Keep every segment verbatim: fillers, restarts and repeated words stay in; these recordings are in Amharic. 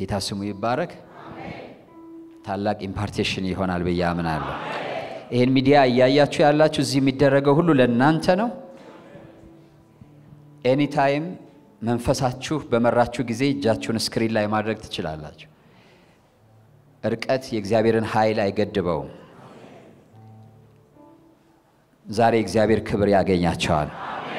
ጌታ ስሙ ይባረክ ታላቅ ኢምፓርቴሽን ይሆናል በያምናለሁ ይሄን ሚዲያ ያያችሁ ያላችሁ እዚህ የሚደረገው ሁሉ ለእናንተ ነው ኤኒ ታይም መንፈሳችሁ በመራችሁ ጊዜ እጃችሁን ስክሪን ላይ ማድረግ ትችላላችሁ እርቀት የእግዚአብሔርን ኃይል አይገድበውም ዛሬ እግዚአብሔር ክብር ያገኛቸዋል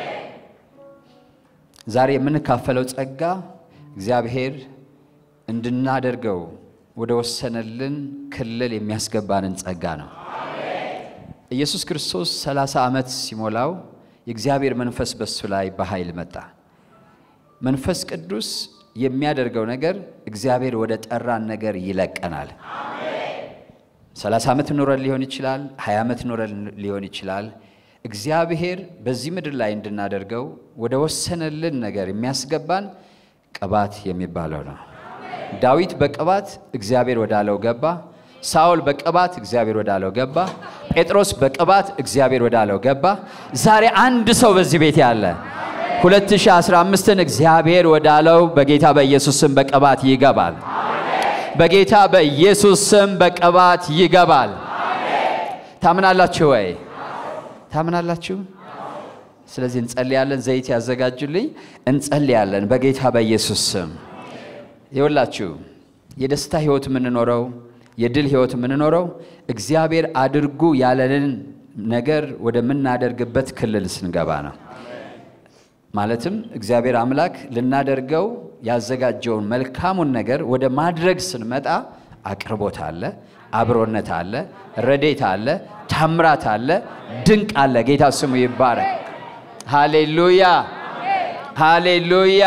ዛሬ የምንካፈለው ጸጋ እግዚአብሔር እንድናደርገው ወደ ወሰነልን ክልል የሚያስገባንን ጸጋ ነው ኢየሱስ ክርስቶስ ሰላሳ ዓመት ሲሞላው የእግዚአብሔር መንፈስ በሱ ላይ በኃይል መጣ መንፈስ ቅዱስ የሚያደርገው ነገር እግዚአብሔር ወደ ጠራን ነገር ይለቀናል ሰላሳ ዓመት ኖረን ሊሆን ይችላል ሃያ ዓመት ኖረን ሊሆን ይችላል እግዚአብሔር በዚህ ምድር ላይ እንድናደርገው ወደ ወሰነልን ነገር የሚያስገባን ቅባት የሚባለው ነው ዳዊት በቅባት እግዚአብሔር ወዳለው ገባ ሳውል በቅባት እግዚአብሔር ወዳለው ገባ ጴጥሮስ በቅባት እግዚአብሔር ወዳለው ገባ ዛሬ አንድ ሰው በዚህ ቤት ያለ ሁለት ሺህ አስራ አምስት ን እግዚአብሔር ወዳለው በጌታ በኢየሱስ ስም በቅባት ይገባል በጌታ በኢየሱስ ስም በቅባት ይገባል ታምናላችሁ ወይ ታምናላችሁ ስለዚህ እንጸልያለን ዘይት ያዘጋጁልኝ እንጸልያለን በጌታ በኢየሱስ ስም ይወላችሁ የደስታ ህይወት ምንኖረው የድል ህይወት ምንኖረው እግዚአብሔር አድርጉ ያለንን ነገር ወደ ምናደርግበት ክልል ስንገባ ነው ማለትም እግዚአብሔር አምላክ ልናደርገው ያዘጋጀውን መልካሙን ነገር ወደ ማድረግ ስንመጣ አቅርቦት አለ አብሮነት አለ ረዴት አለ ታምራት አለ ድንቅ አለ ጌታ ስሙ ይባረክ ሃሌሉያ ሃሌሉያ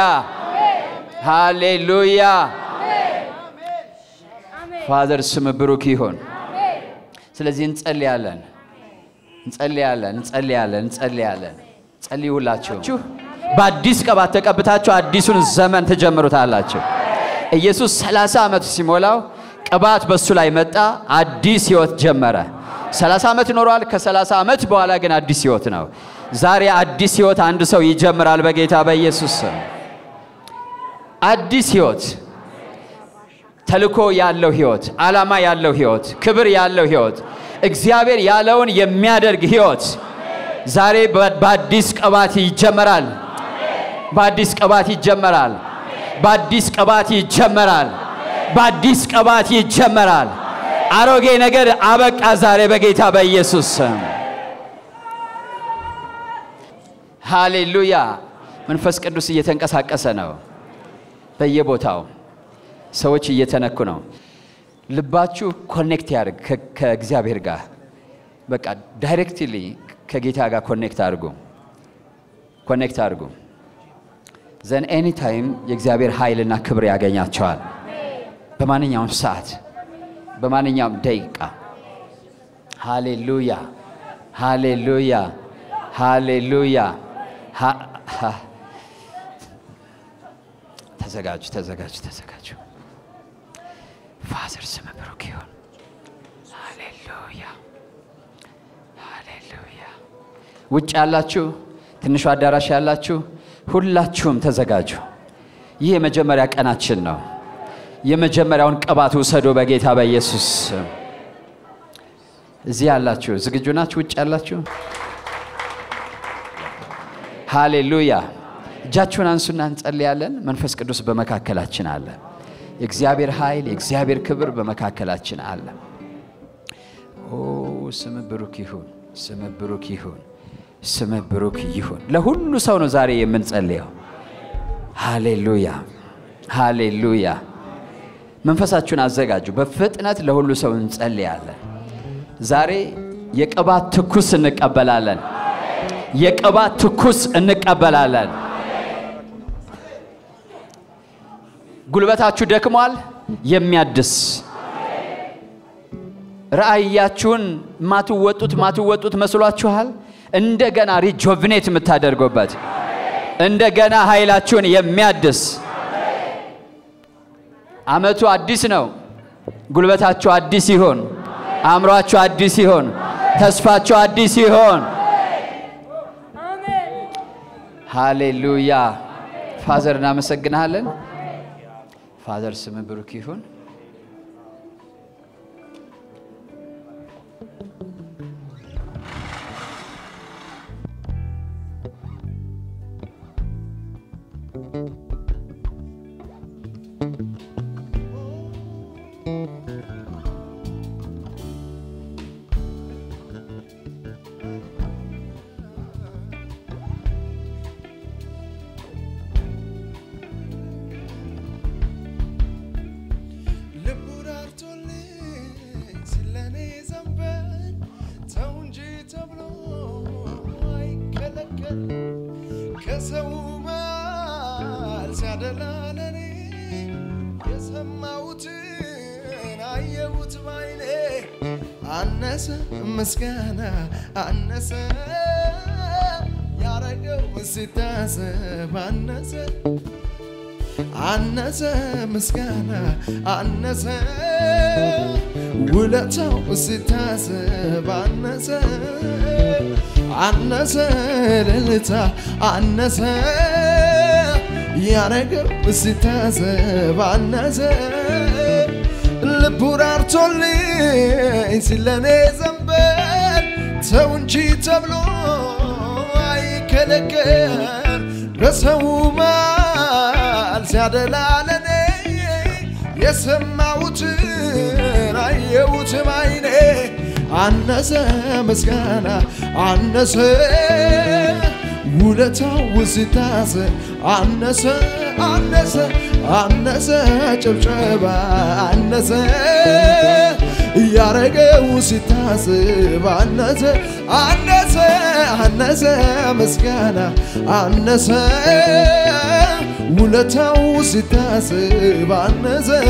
ሃሌሉያ ፋዘር ስም ብሩክ ይሁን ስለዚህ እንጸልያለን እንጸልያለን እንጸልያለን እንጸልያለን ጸልዩላችሁ በአዲስ ቅባት ተቀብታችሁ አዲሱን ዘመን ተጀምሩታላችሁ ኢየሱስ ሰላሳ ዓመት ሲሞላው ቅባት በሱ ላይ መጣ አዲስ ህይወት ጀመረ ሰላሳ ዓመት ኖሯል ከ30 ዓመት በኋላ ግን አዲስ ህይወት ነው ዛሬ አዲስ ህይወት አንድ ሰው ይጀምራል በጌታ በኢየሱስ ስም አዲስ ህይወት ተልኮ ያለው ህይወት ዓላማ ያለው ህይወት ክብር ያለው ህይወት እግዚአብሔር ያለውን የሚያደርግ ህይወት ዛሬ በአዲስ ቅባት ይጀምራል በአዲስ ቅባት ይጀምራል በአዲስ ቅባት ይጀምራል በአዲስ ቅባት ይጀምራል አሮጌ ነገር አበቃ ዛሬ በጌታ በኢየሱስ ስም ሃሌሉያ መንፈስ ቅዱስ እየተንቀሳቀሰ ነው በየቦታው ሰዎች እየተነኩ ነው ልባችሁ ኮኔክት ያርግ ከእግዚአብሔር ጋር በቃ ዳይሬክትሊ ከጌታ ጋር ኮኔክት አድርጉ ኮኔክት አድርጉ ዘን ኤኒ ታይም የእግዚአብሔር ኃይልና ክብር ያገኛቸዋል በማንኛውም ሰዓት በማንኛውም ደቂቃ ሃሌሉያ ሃሌሉያ ሃሌሉያ ተዘጋጁ ተዘጋጁ ተዘጋጁ ፋዘር ስም ብሩክ ይሁን ሃሌሉያ ሃሌሉያ ውጭ ያላችሁ ትንሹ አዳራሽ ያላችሁ ሁላችሁም ተዘጋጁ ይህ የመጀመሪያ ቀናችን ነው የመጀመሪያውን ቅባት ወሰዱ በጌታ በኢየሱስ እዚህ ያላችሁ ዝግጁ ናችሁ ውጭ ያላችሁ ሃሌሉያ እጃችሁን አንሱና እንጸልያለን መንፈስ ቅዱስ በመካከላችን አለ የእግዚአብሔር ኃይል የእግዚአብሔር ክብር በመካከላችን አለ ኦ ስም ብሩክ ይሁን ስም ብሩክ ይሁን ስም ብሩክ ይሁን ለሁሉ ሰው ነው ዛሬ የምንጸልየው ሃሌሉያ ሃሌሉያ መንፈሳችሁን አዘጋጁ በፍጥነት ለሁሉ ሰው እንጸልያለን ዛሬ የቅባት ትኩስ እንቀበላለን የቅባት ትኩስ እንቀበላለን ጉልበታችሁ ደክሟል የሚያድስ ራእያችሁን ማትወጡት ማትወጡት መስሏችኋል እንደገና ሪጆቭኔት የምታደርጉበት እንደገና ኃይላችሁን የሚያድስ አመቱ አዲስ ነው ጉልበታችሁ አዲስ ይሁን አምሯችሁ አዲስ ይሁን ተስፋችሁ አዲስ ይሁን ሃሌሉያ ፋዘር እናመሰግናለን ፋዘር ስም ብሩክ ይሁን مسكانة النسى يا رجل ستاسة النسى النسى مسكانة النسى ولا تو ستاسة النسى النسى للتا النسى يا رجل ستاسة النسى البورار تولي سلني زنبال تونجي تبلو اي كلكر رسو مال سيادل علني يسمعوتن ايوت معيني عنسى مسكانا عنسى ولتاو ستاسة عنسى عنسى عنسى جبجبا عنسى يا رجل ستاسة عنسى عنسى عنسى مسكانة عنسى ولتاو ستاسة عنسى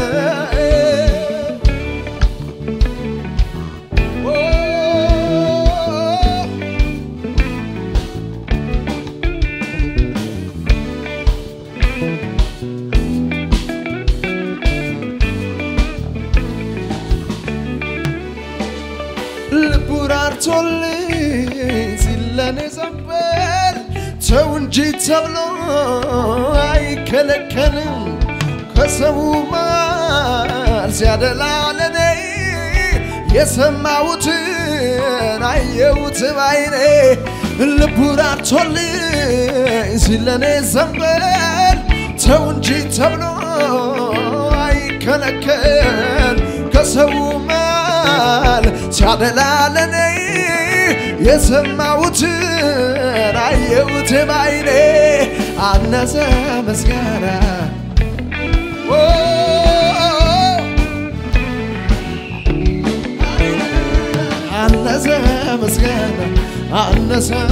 تولي سلاني زنبال تونجي تبلو اي كلكلم كسو مال سيادل علني يسمعوتن ايوت بعيني البورار تولي سلاني زنبال تونجي تبلو اي كلكل كسو مال سيادل علني يسمعوتن ايوت بعيني عنسى مسكانة عنسى مسكانة عنسى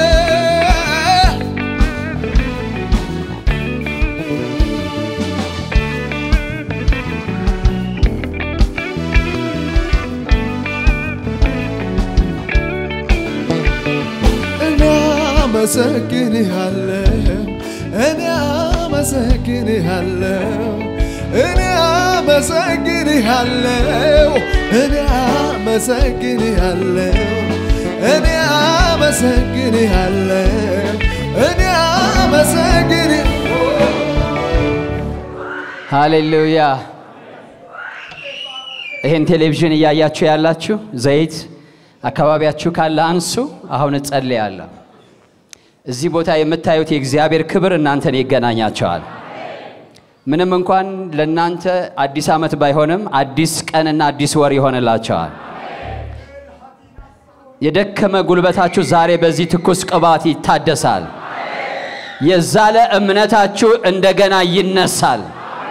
مسكني هالله أنا مسكني هالله أنا مسكني هالله أنا مسكني هالله أنا مسكني هالله أنا مسكني هاليلويا ይሄን ቴሌቪዥን ያያችሁ ያላችሁ ዘይት አካባቢያችሁ ካለ አንሱ አሁን ጸልያለሁ እዚህ ቦታ የምታዩት የእግዚአብሔር ክብር እናንተን ይገናኛቸዋል ምንም እንኳን ለናንተ አዲስ አመት ባይሆንም አዲስ ቀንና አዲስ ወር ይሆነላቸዋል የደከመ ጉልበታችሁ ዛሬ በዚህ ትኩስ ቅባት ይታደሳል የዛለ እምነታችሁ እንደገና ይነሳል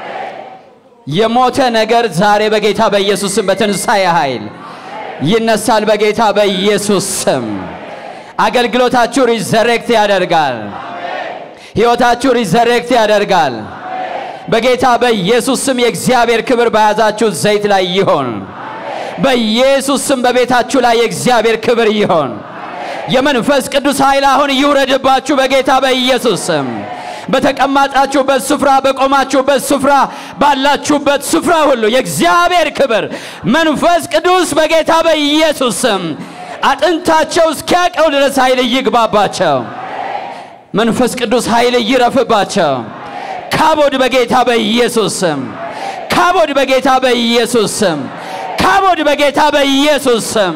የሞተ ነገር ዛሬ በጌታ በኢየሱስ ስም በትንሳኤ ኃይል ይነሳል በጌታ በኢየሱስ ስም አገልግሎታችሁ ሪዘሬክት ያደርጋል ሕይወታችሁ ሪዘሬክት ያደርጋል በጌታ በኢየሱስ ስም የእግዚአብሔር ክብር በያዛችሁ ዘይት ላይ ይሆን በኢየሱስ ስም በቤታችሁ ላይ የእግዚአብሔር ክብር ይሆን የመንፈስ ቅዱስ ኃይል አሁን ይውረድባችሁ በጌታ በኢየሱስ ስም በተቀማጣችሁበት ስፍራ በቆማችሁበት ስፍራ ባላችሁበት ስፍራ ሁሉ የእግዚአብሔር ክብር መንፈስ ቅዱስ በጌታ በኢየሱስ ስም አጥንታቸው እስኪያቀው ድረስ ኃይል ይግባባቸው መንፈስ ቅዱስ ኃይል ይረፍባቸው ካቦድ በጌታ በኢየሱስ ስም ካቦድ በጌታ በኢየሱስ ስም ካቦድ በጌታ በኢየሱስ ስም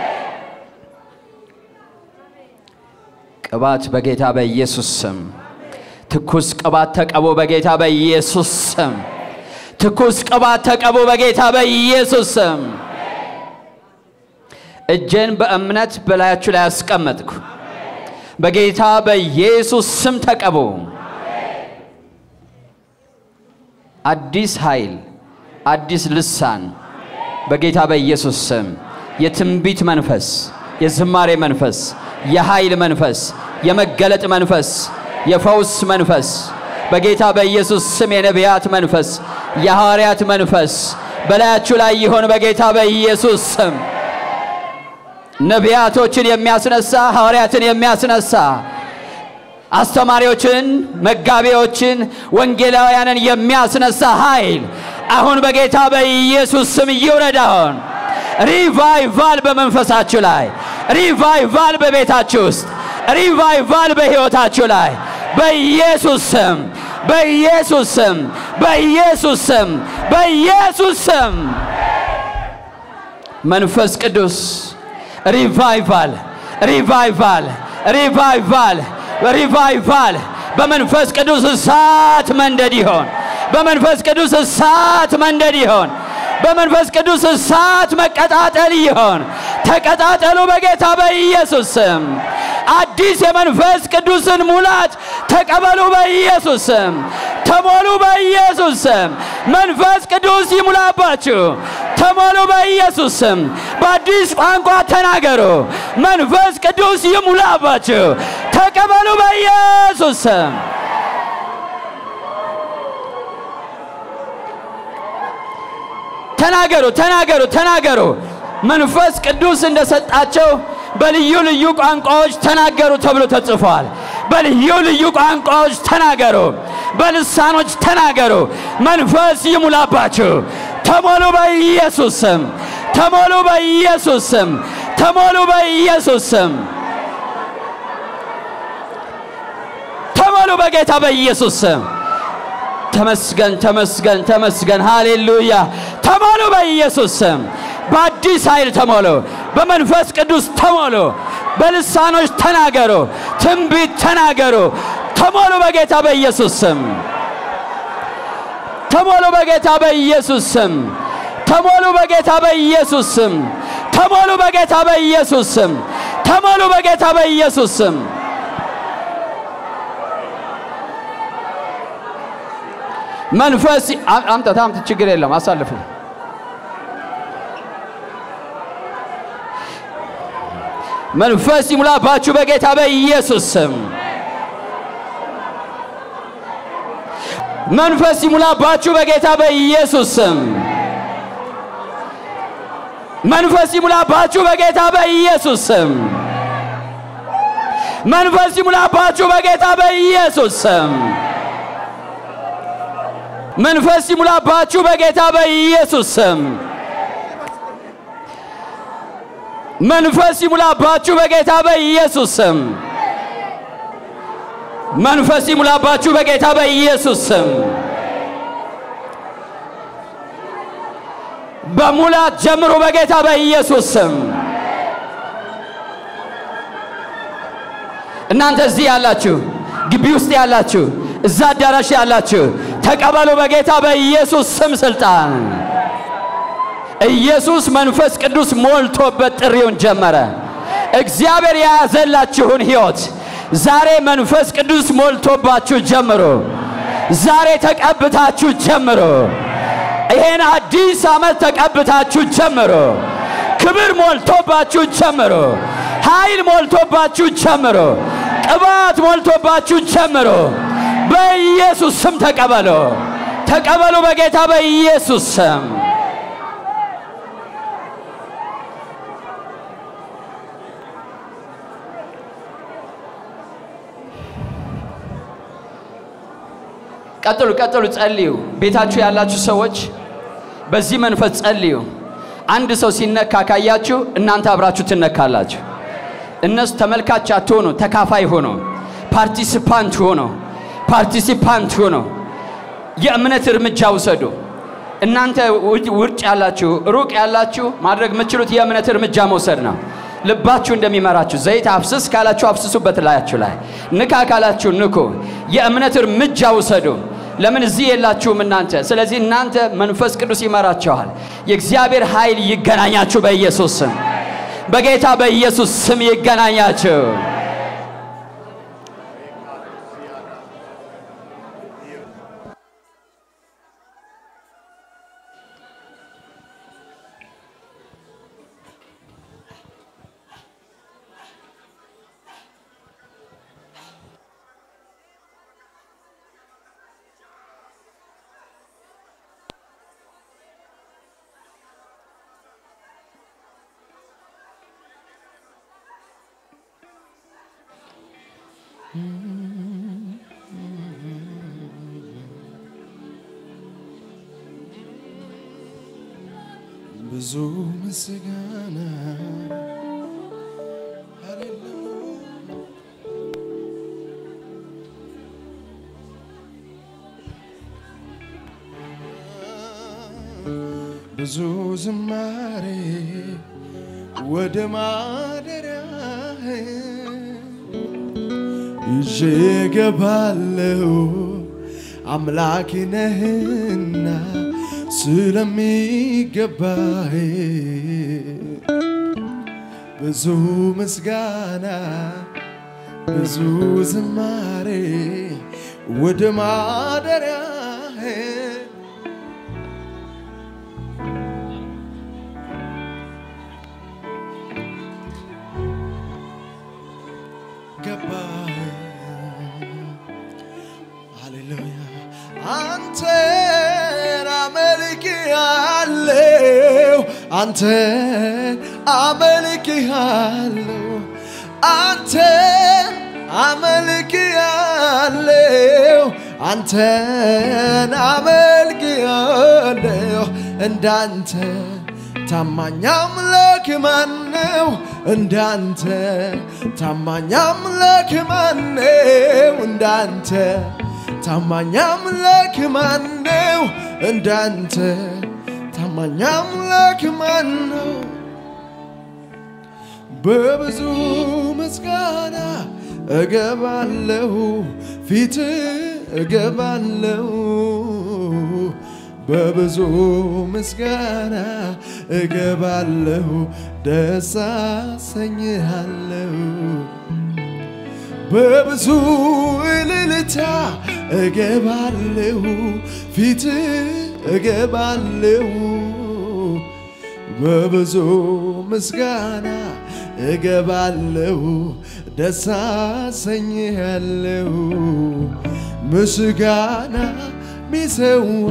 ቅባት በጌታ በኢየሱስ ስም ትኩስ ቅባት ተቀቦ በጌታ በኢየሱስ ስም ትኩስ ቅባት ተቀቦ በጌታ በኢየሱስ ስም እጄን በእምነት በላያችሁ ላይ አስቀመጥኩ በጌታ በኢየሱስ ስም ተቀቦ አዲስ ኃይል አዲስ ልሳን በጌታ በኢየሱስ ስም የትንቢት መንፈስ የዝማሬ መንፈስ የኃይል መንፈስ የመገለጥ መንፈስ የፈውስ መንፈስ በጌታ በኢየሱስ ስም የነቢያት መንፈስ የሐዋርያት መንፈስ በላያችሁ ላይ ይሁን በጌታ በኢየሱስ ስም ነቢያቶችን የሚያስነሳ ሐዋርያትን የሚያስነሳ አስተማሪዎችን መጋቢዎችን ወንጌላውያንን የሚያስነሳ ኃይል አሁን በጌታ በኢየሱስ ስም ይውረዳውን ሪቫይቫል በመንፈሳችሁ ላይ ሪቫይቫል በቤታችሁ ውስጥ ሪቫይቫል በሕይወታችሁ ላይ በኢየሱስ ስም በኢየሱስ ስም በኢየሱስ ስም በኢየሱስ ስም መንፈስ ቅዱስ ሪቫይቫል ሪቫይቫል ሪቫይቫል ሪቫይቫል በመንፈስ ቅዱስ እሳት መንደድ ይሆን በመንፈስ ቅዱስ እሳት መንደድ ይሆን በመንፈስ ቅዱስ እሳት መቀጣጠል ይሆን ተቀጣጠሉ በጌታ በኢየሱስ ስም አዲስ የመንፈስ ቅዱስን ሙላት ተቀበሉ በኢየሱስ ስም ተሞሉ በኢየሱስ ስም መንፈስ ቅዱስ ይሙላባችሁ ተሞሉ በኢየሱስ ስም በአዲስ ቋንቋ ተናገሩ መንፈስ ቅዱስ ይሙላባችሁ ተቀበሉ በኢየሱስ ስም ተናገሩ ተናገሩ ተናገሩ መንፈስ ቅዱስ እንደሰጣቸው በልዩ ልዩ ቋንቋዎች ተናገሩ ተብሎ ተጽፏል በልዩ ልዩ ቋንቋዎች ተናገሩ በልሳኖች ተናገሩ መንፈስ ይሙላባችሁ ተሞሉ በኢየሱስ ስም ተሞሉ በኢየሱስ ስም ተሞሉ በኢየሱስ ስም ተሞሉ በጌታ በኢየሱስ ስም ተመስገን ተመስገን ተመስገን ሃሌሉያ ተሞሉ በኢየሱስ ስም በአዲስ ኃይል ተሞሉ በመንፈስ ቅዱስ ተሞሉ በልሳኖች ተናገሩ ትንቢት ተናገሩ ተሞሉ በጌታ በኢየሱስ ስም ተሞሉ በጌታ በኢየሱስ ስም ተሞሉ በጌታ በኢየሱስ ስም ተሞሉ በጌታ በኢየሱስ ስም ተሞሉ በጌታ በኢየሱስ ስም መንፈስ አምጣ አምጣ ችግር የለም አሳልፉ መንፈስ ይሙላባችሁ በጌታ በኢየሱስ ስም መንፈስ ይሙላባችሁ በጌታ በኢየሱስ ስም መንፈስ ይሙላባችሁ በጌታ በኢየሱስ ስም መንፈስ ይሙላባችሁ በጌታ በኢየሱስ ስም መንፈስ ይሙላባችሁ በጌታ በኢየሱስ ስም መንፈስ ይሙላባችሁ በጌታ በኢየሱስ ስም መንፈስ ይሙላባችሁ በጌታ በኢየሱስ ስም በሙላት ጀምሩ በጌታ በኢየሱስ ስም እናንተ እዚህ ያላችሁ ግቢ ውስጥ ያላችሁ እዛ አዳራሽ ያላችሁ ተቀበሉ በጌታ በኢየሱስ ስም ስልጣን ኢየሱስ መንፈስ ቅዱስ ሞልቶበት ጥሪውን ጀመረ እግዚአብሔር ያዘላችሁን ሕይወት ዛሬ መንፈስ ቅዱስ ሞልቶባችሁ ጀምሩ ዛሬ ተቀብታችሁ ጀምሩ ይሄን አዲስ ዓመት ተቀብታችሁ ጀምሩ ክብር ሞልቶባችሁ ጀምሩ ኃይል ሞልቶባችሁ ጀምሩ ቅባት ሞልቶባችሁ ጀምሩ በኢየሱስ ስም ተቀበሉ ተቀበሉ በጌታ በኢየሱስ ስም ቀጥሉ ቀጥሉ ጸልዩ ቤታችሁ ያላችሁ ሰዎች በዚህ መንፈስ ጸልዩ አንድ ሰው ሲነካ ካያችሁ እናንተ አብራችሁ ትነካላችሁ እነሱ ተመልካች አትሆኑ ተካፋይ ሆኖ ፓርቲሲፓንት ሆኖ ፓርቲሲፓንት ሆኖ የእምነት እርምጃ ውሰዱ እናንተ ውርጭ ያላችሁ ሩቅ ያላችሁ ማድረግ የምትችሉት የእምነት እርምጃ መውሰድ ነው ልባችሁ እንደሚመራችሁ ዘይት አፍስስ ካላችሁ አፍስሱበት ላያችሁ ላይ ንካ ካላችሁ ንኩ የእምነት እርምጃ ውሰዱ ለምን እዚህ የላችሁም እናንተ ስለዚህ እናንተ መንፈስ ቅዱስ ይመራችኋል የእግዚአብሔር ኃይል ይገናኛችሁ በኢየሱስ ስም በጌታ በኢየሱስ ስም ይገናኛችሁ ብዙ ምስጋና ብዙ ዝማሬ ወደ ማደሪያህ ይዤ እገባለሁ አምላኬ ነህና ስለሚገባህ ብዙ ምስጋና ብዙ ዝማሬ ወደ ማደሪያህ ገባህ ሃሌሉያ አንተን አመልክሃለሁ አንተን አመልክሃለሁ አንተን አመልክሃለሁ አንተን አመልክሃለሁ እንዳንተ ታማኝ አምላክ ማነው እንዳንተ ታማኝ አምላክ ማነው እንዳንተ ታማኝ አምላክ ማነው እንዳንተ ታማኝ አምላክ ማነው በብዙ ምስጋና እገባለሁ ፊት እገባለሁ በብዙ ምስጋና እገባለሁ ደስ አሰኝሃለሁ በብዙ እልልታ እገባለሁ ፊት እገባለሁ በብዙ ምስጋና እገባለሁ ደስ አሰኝሃለሁ ምስጋና ሚሰዋ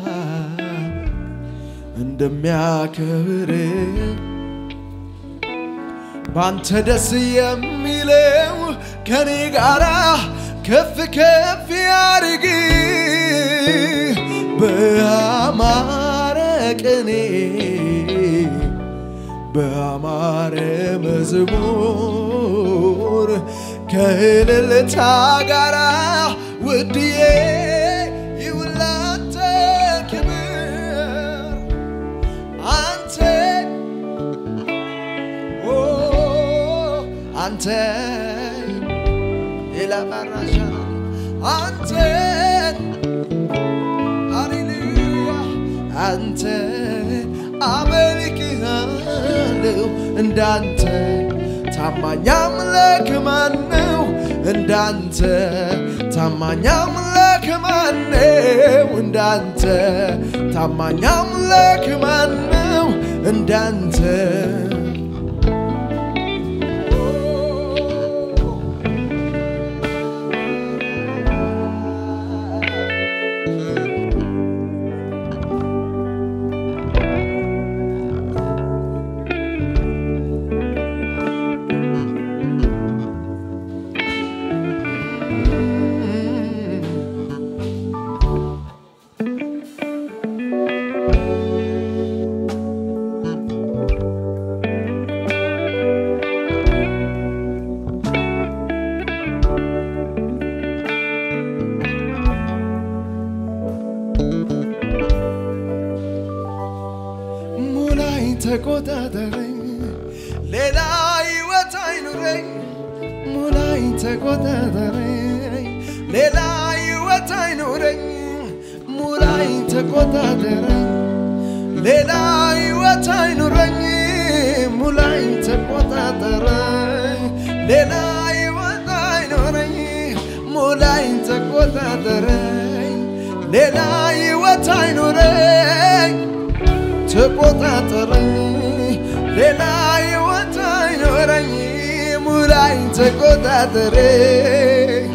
እንደሚያከብር ባንተ ደስ የሚለው ከኔ ጋራ ከፍ ከፍ ያርግ በአማረ ቅኔ በአማረ መዝሙር ከእልልታ ጋራ ውድዬ ይውላንተ ክብር አንተ ኦ አንተ ኢላባራሻ አንተ ሃሌሉያ አንተ አመልክሃለሁ እንዳንተ ታማኝ አምላክ ማነው እንዳንተ ታማኝ አምላክ ማነው እንዳንተ ታማኝ አምላክ ማነው እንዳንተ ተቆጣጠረኝ ሌላ ሕይወት አይኑረኝ ሙላኝ ተቆጣጠረኝ ሌላ ሕይወት አይኑረኝ ሙላኝ ተቆጣጠረኝ ሌላ ሕይወት አይኑረኝ ሙላኝ ተቆጣጠረኝ ሌላ ሕይወት አይኑረኝ ሙላኝ ተቆጣጠረኝ ሌላ ሕይወት አይኑረኝ ተቆጣጠረኝ ሌላ ሕይወት አይኑረኝ ሙላኝ ተቆጣጠረኝ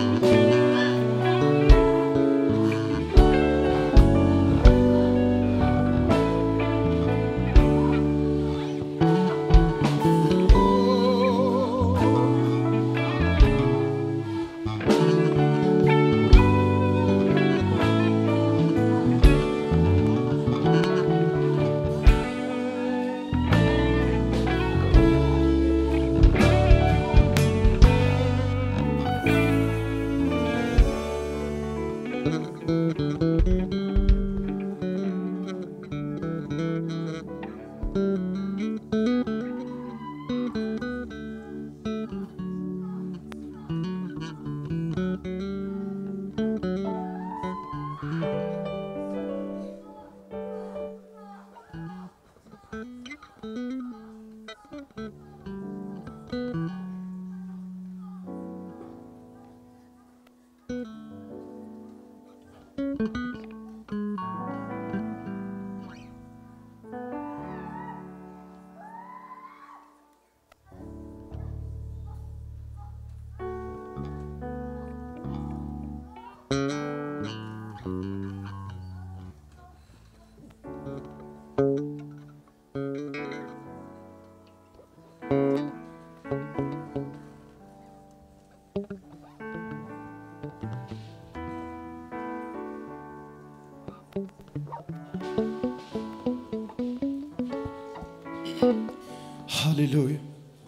Hallelujah.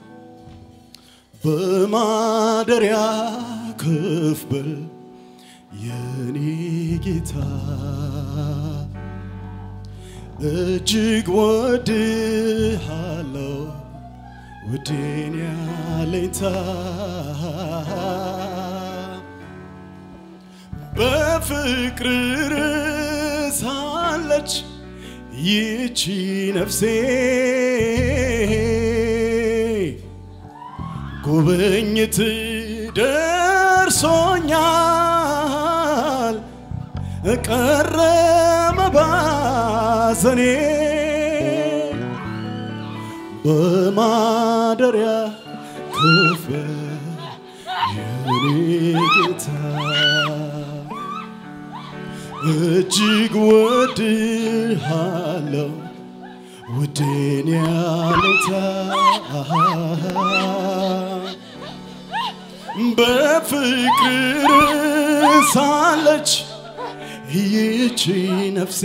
በማደሪያ ክፍል የኔ ጌታ እጅግ ወድሃለሁ ውዴን ያለኝታ በፍቅር ርሳለች ይቺ ነፍሴ ጉብኝት ደርሶኛል ቀረ መባዘኔ በማደሪያ ክፍል የኔ ጌታ እጅግ ወድሃለሁ ውዴን ያለኝታ በፍቅር ሳለች ይቺ ነፍሴ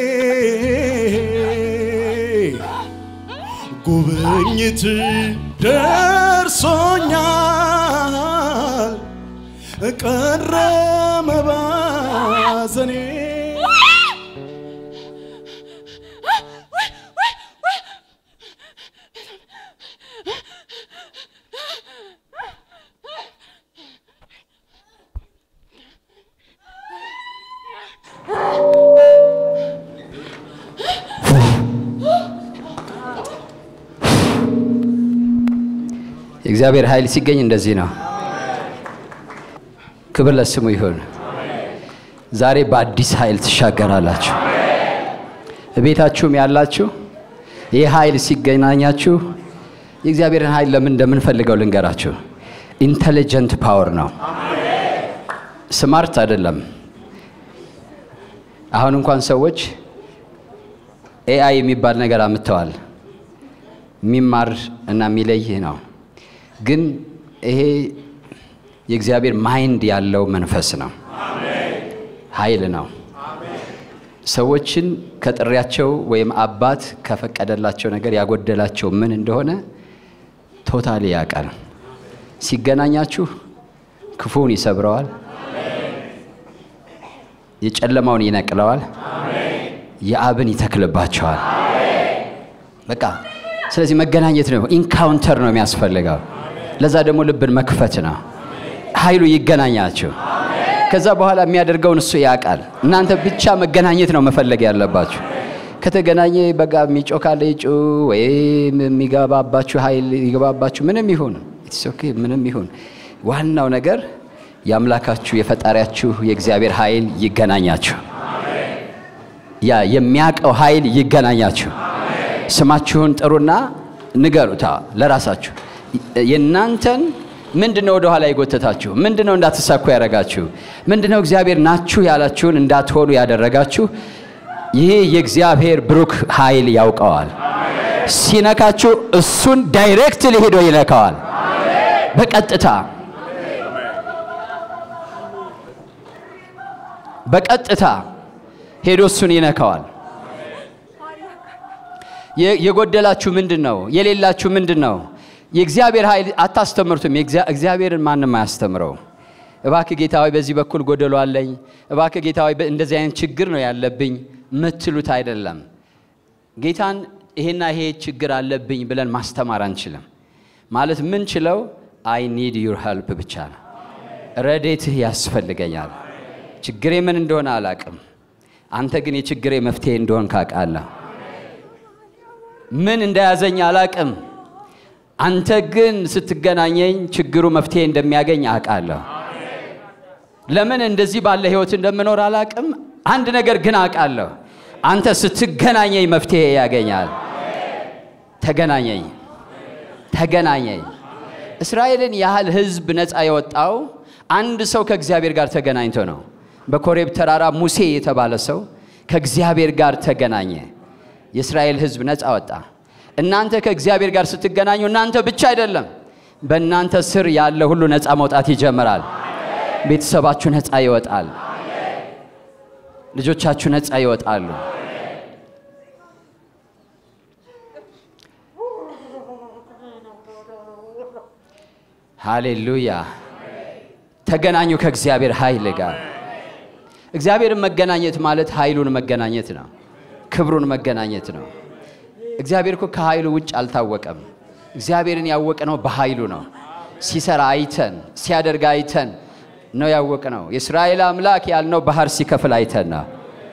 ጉብኝት ደርሶኛል ቀረ መባዘኔ እግዚአብሔር ኃይል ሲገኝ እንደዚህ ነው። ክብር ለስሙ ይሁን። ዛሬ በአዲስ ኃይል ትሻገራላችሁ። ቤታችሁም ያላችሁ ይህ ኃይል ሲገናኛችሁ የእግዚአብሔርን ኃይል ለምን እንደምንፈልገው ልንገራችሁ። ኢንተሊጀንት ፓወር ነው። ስማርት አይደለም። አሁን እንኳን ሰዎች ኤአይ የሚባል ነገር አምጥተዋል። ሚማር እና ሚለይ ነው። ግን ይሄ የእግዚአብሔር ማይንድ ያለው መንፈስ ነው። አሜን። ኃይል ነው። አሜን። ሰዎችን ከጥሪያቸው ወይም አባት ከፈቀደላቸው ነገር ያጎደላቸው ምን እንደሆነ ቶታሊ ያውቃል። ሲገናኛችሁ ክፉን ይሰብረዋል። አሜን። የጨለማውን ይነቅለዋል። አሜን። የአብን ይተክልባቸዋል። አሜን። በቃ ስለዚህ መገናኘት ነው ኢንካውንተር ነው የሚያስፈልገው ለዛ ደግሞ ልብን መክፈት ነው ኃይሉ ይገናኛችሁ ከዛ በኋላ የሚያደርገውን እሱ ያቃል እናንተ ብቻ መገናኘት ነው መፈለግ ያለባችሁ ከተገናኘ በጋ ሚጮካለ ይጩ ወይ የሚጋባባችሁ ኃይል ይጋባባችሁ ምንም ይሁን ኢትስ ኦኬ ምንም ይሁን ዋናው ነገር ያምላካችሁ የፈጣሪያችሁ የእግዚአብሔር ኃይል ይገናኛችሁ ያ የሚያቀው ኃይል ይገናኛችሁ ስማችሁን ጥሩና ንገሩታ ለራሳችሁ የናንተን ምንድነው ወደ ኋላ ይጎተታችሁ ምንድነው እንዳትሳኩ ያረጋችሁ ምንድነው እግዚአብሔር ናችሁ ያላችሁን እንዳትሆኑ ያደረጋችሁ ይሄ የእግዚአብሔር ብሩክ ኃይል ያውቀዋል ሲነካችሁ እሱን ዳይሬክትሊ ሄዶ ይነካዋል በቀጥታ በቀጥታ ሄዶ እሱን ይነካዋል የጎደላችሁ ምንድነው የሌላችሁ ምንድነው የእግዚአብሔር ኃይል አታስተምሩትም እግዚአብሔርን ማንንም አያስተምረው እባክ ጌታዬ በዚህ በኩል ጎደሎ አለኝ እባክ ጌታዬ እንደዚህ አይነት ችግር ነው ያለብኝ ምትሉት አይደለም ጌታን ይሄና ይሄ ችግር አለብኝ ብለን ማስተማር አንችልም ማለት ምን ችለው I need your help ብቻ ነው ረዴትህ ያስፈልገኛል ችግሬ ምን እንደሆነ አላቅም አንተ ግን የችግሬ መፍትሄ እንደሆን ካቃለ ምን እንደያዘኝ አላቅም አንተ ግን ስትገናኘኝ ችግሩ መፍትሄ እንደሚያገኝ አቃለሁ ለምን እንደዚህ ባለ ህይወት እንደምኖር አላቅም አንድ ነገር ግን አቃለሁ አንተ ስትገናኘኝ መፍትሄ ያገኛል ተገናኘኝ ተገናኘኝ እስራኤልን ያህል ህዝብ ነፃ የወጣው አንድ ሰው ከእግዚአብሔር ጋር ተገናኝቶ ነው በኮሬብ ተራራ ሙሴ የተባለ ሰው ከእግዚአብሔር ጋር ተገናኘ የእስራኤል ህዝብ ነፃ ወጣ እናንተ ከእግዚአብሔር ጋር ስትገናኙ እናንተ ብቻ አይደለም በእናንተ ስር ያለ ሁሉ ነፃ መውጣት ይጀምራል ቤተሰባችሁ ነፃ ይወጣል ልጆቻችሁ ነፃ ይወጣሉ ሃሌሉያ ተገናኙ ከእግዚአብሔር ኃይል ጋር እግዚአብሔርን መገናኘት ማለት ኃይሉን መገናኘት ነው ክብሩን መገናኘት ነው እግዚአብሔር እኮ ከኃይሉ ውጭ አልታወቀም እግዚአብሔርን ያወቀነው በኃይሉ ነው ሲሰራ አይተን ሲያደርግ አይተን ነው ያወቀነው የእስራኤል አምላክ ያልነው ባህር ሲከፍል አይተን ነው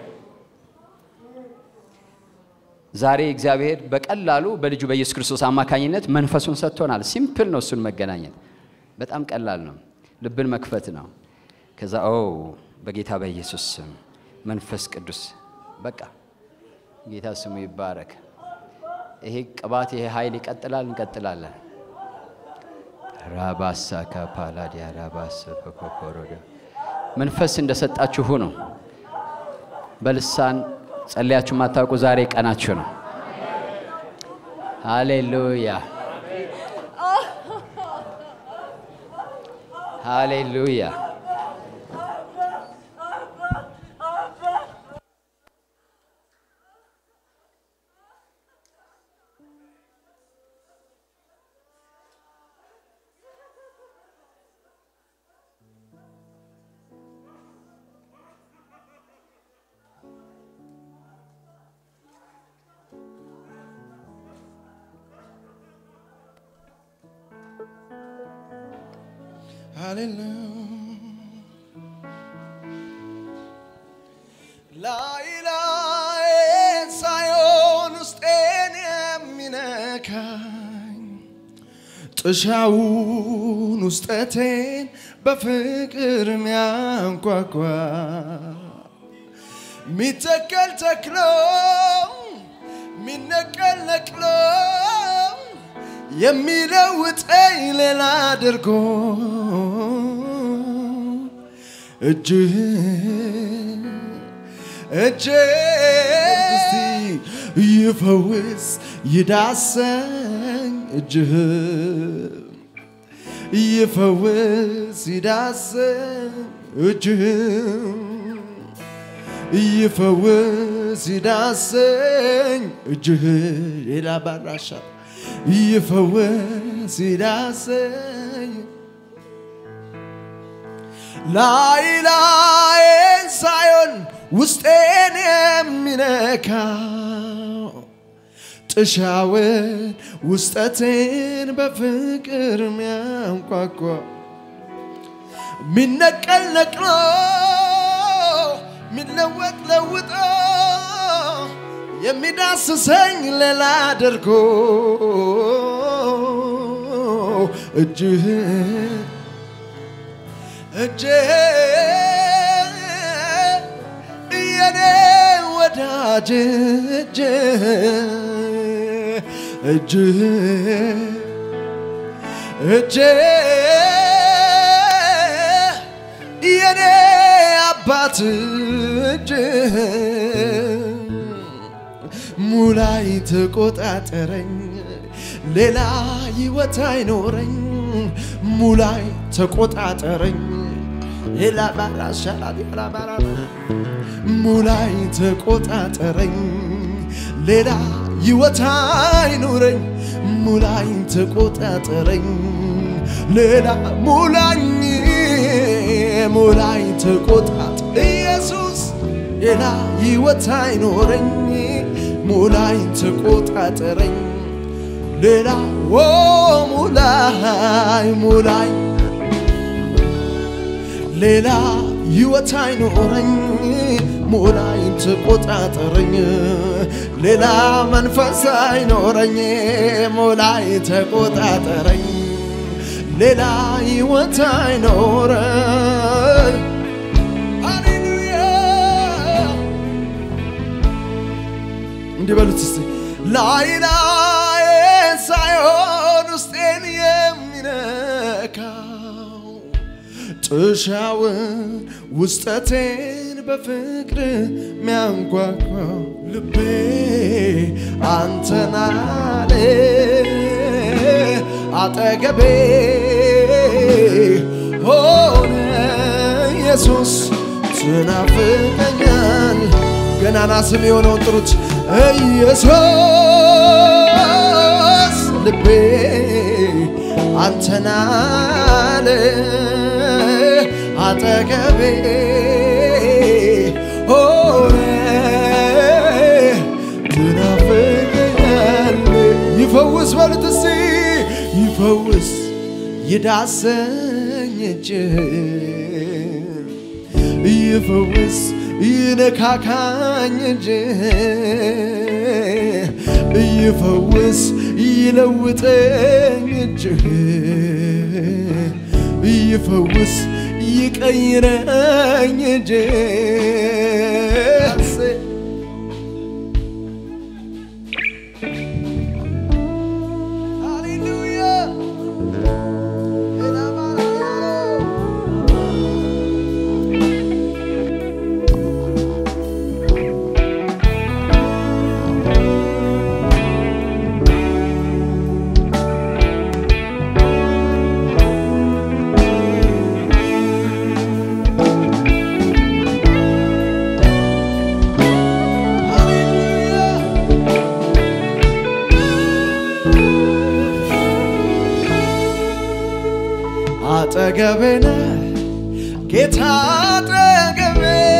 ዛሬ እግዚአብሔር በቀላሉ በልጁ በኢየሱስ ክርስቶስ አማካኝነት መንፈሱን ሰጥቶናል ሲምፕል ነው እሱን መገናኘት በጣም ቀላል ነው ልብን መክፈት ነው ከዛ ኦ በጌታ በኢየሱስ ስም መንፈስ ቅዱስ በቃ ጌታ ስሙ ይባረክ ይሄ ቅባት ይሄ ኃይል ይቀጥላል እንቀጥላለን ራባሳ ካፓላዲያ ራባሳ ኮኮሮዶ መንፈስ እንደሰጣችሁ ሆኖ በልሳን ጸልያችሁ ማታውቁ ዛሬ ቀናችሁ ነው ሃሌሉያ ሃሌሉያ ላይ ላይ ሳይሆን ውስጤን የሚነካኝ ጥሻውን ውስጠቴን በፍቅር ሚያንኳኳ ሚተከል ተክሎ ሚነቀል ነቅሎ የሚለውጠኝ ሌላ አድርጎ እጅህ እጅህ ይፈውስ ይዳሰኝ እጅህ ይፈውስ ይዳሰኝ እጅህ ይፈውስ ይዳሰኝ እጅህ ሌላ ባራሻ ይፈውስ ይዳሰኝ ላይ ላይ ሳይሆን ውስጤን የሚነካው ጥሻውን ውስጠቴን በፍቅር ሚያንኳኳ ሚነቀል ነቅሎ ሚለወጥ ለውጦ የሚዳስሰኝ ሌላ አድርጎ እጅህ እጅህ የኔ ወዳጅ እጅህ እጅህ እጅህ የኔ አባት እጅህ ሙላይ ተቆጣጠረኝ ሌላ ህይወት አይኖረኝ ሙላይ ተቆጣጠረኝ ሌላ ባራሻላ ባራ ሙላይ ተቆጣጠረኝ ሌላ ህይወት አይኖረኝ ሙላይ ተቆጣጠረኝ ሌላ ሙላይ ሙላይ ተቆጣጥ ኢየሱስ ሌላ ህይወት አይኖረኝ ሙላይ ተቆጣጠረኝ ሌላ ወ ሙላይ ሙላይ ሌላ ህይወት አይኖረኝ ሙላይ ተቆጣጠረኝ ሌላ መንፈስ አይኖረኝ ሙላይ ተቆጣጠረኝ ሌላ ህይወት አይኖረኝ ሃሌሉያ እንዲበሉት እስቲ ላይ ላይ ሳይሆን ውስጤን የሚነካው ጥሻውን ውስጠቴን በፍቅር ሚያንኳኳው ልቤ አንተን አለ አጠገቤ ሆነ ኢየሱስ ትናፍቀኛል ገናና ስም የሆነውን ጥሩት ኢየሱስ ልቤ አንተን አለ አጠገቤ ሆነ ትናፍቀኛል ይፈውስ በሉት እስቲ ይፈውስ ይዳሰኝ እጅህ ይፈውስ ይነካካኝ እጅህ ይፈውስ ይለውጠኝ እጅህ ይፈውስ ይቀይረኝ እጅህ አጠገቤነ ጌታ አጠገቤ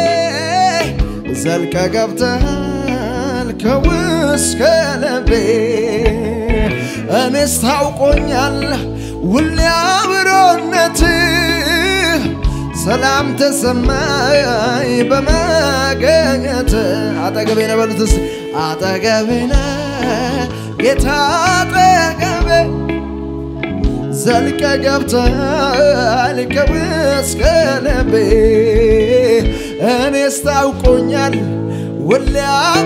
ዘልቀ ገብተሃል ከውስጥ ከልቤ እኔስ ታውቆኛል ውል አብሮነትህ ሰላም ተሰማኝ በመገኘት አጠገቤነ በሉትስ አጠገቤነ ጌታ አጠገቤ ዘልቀ ገብተሃል ከውስጥ ከልቤ እኔስ ታውቆኛል ውል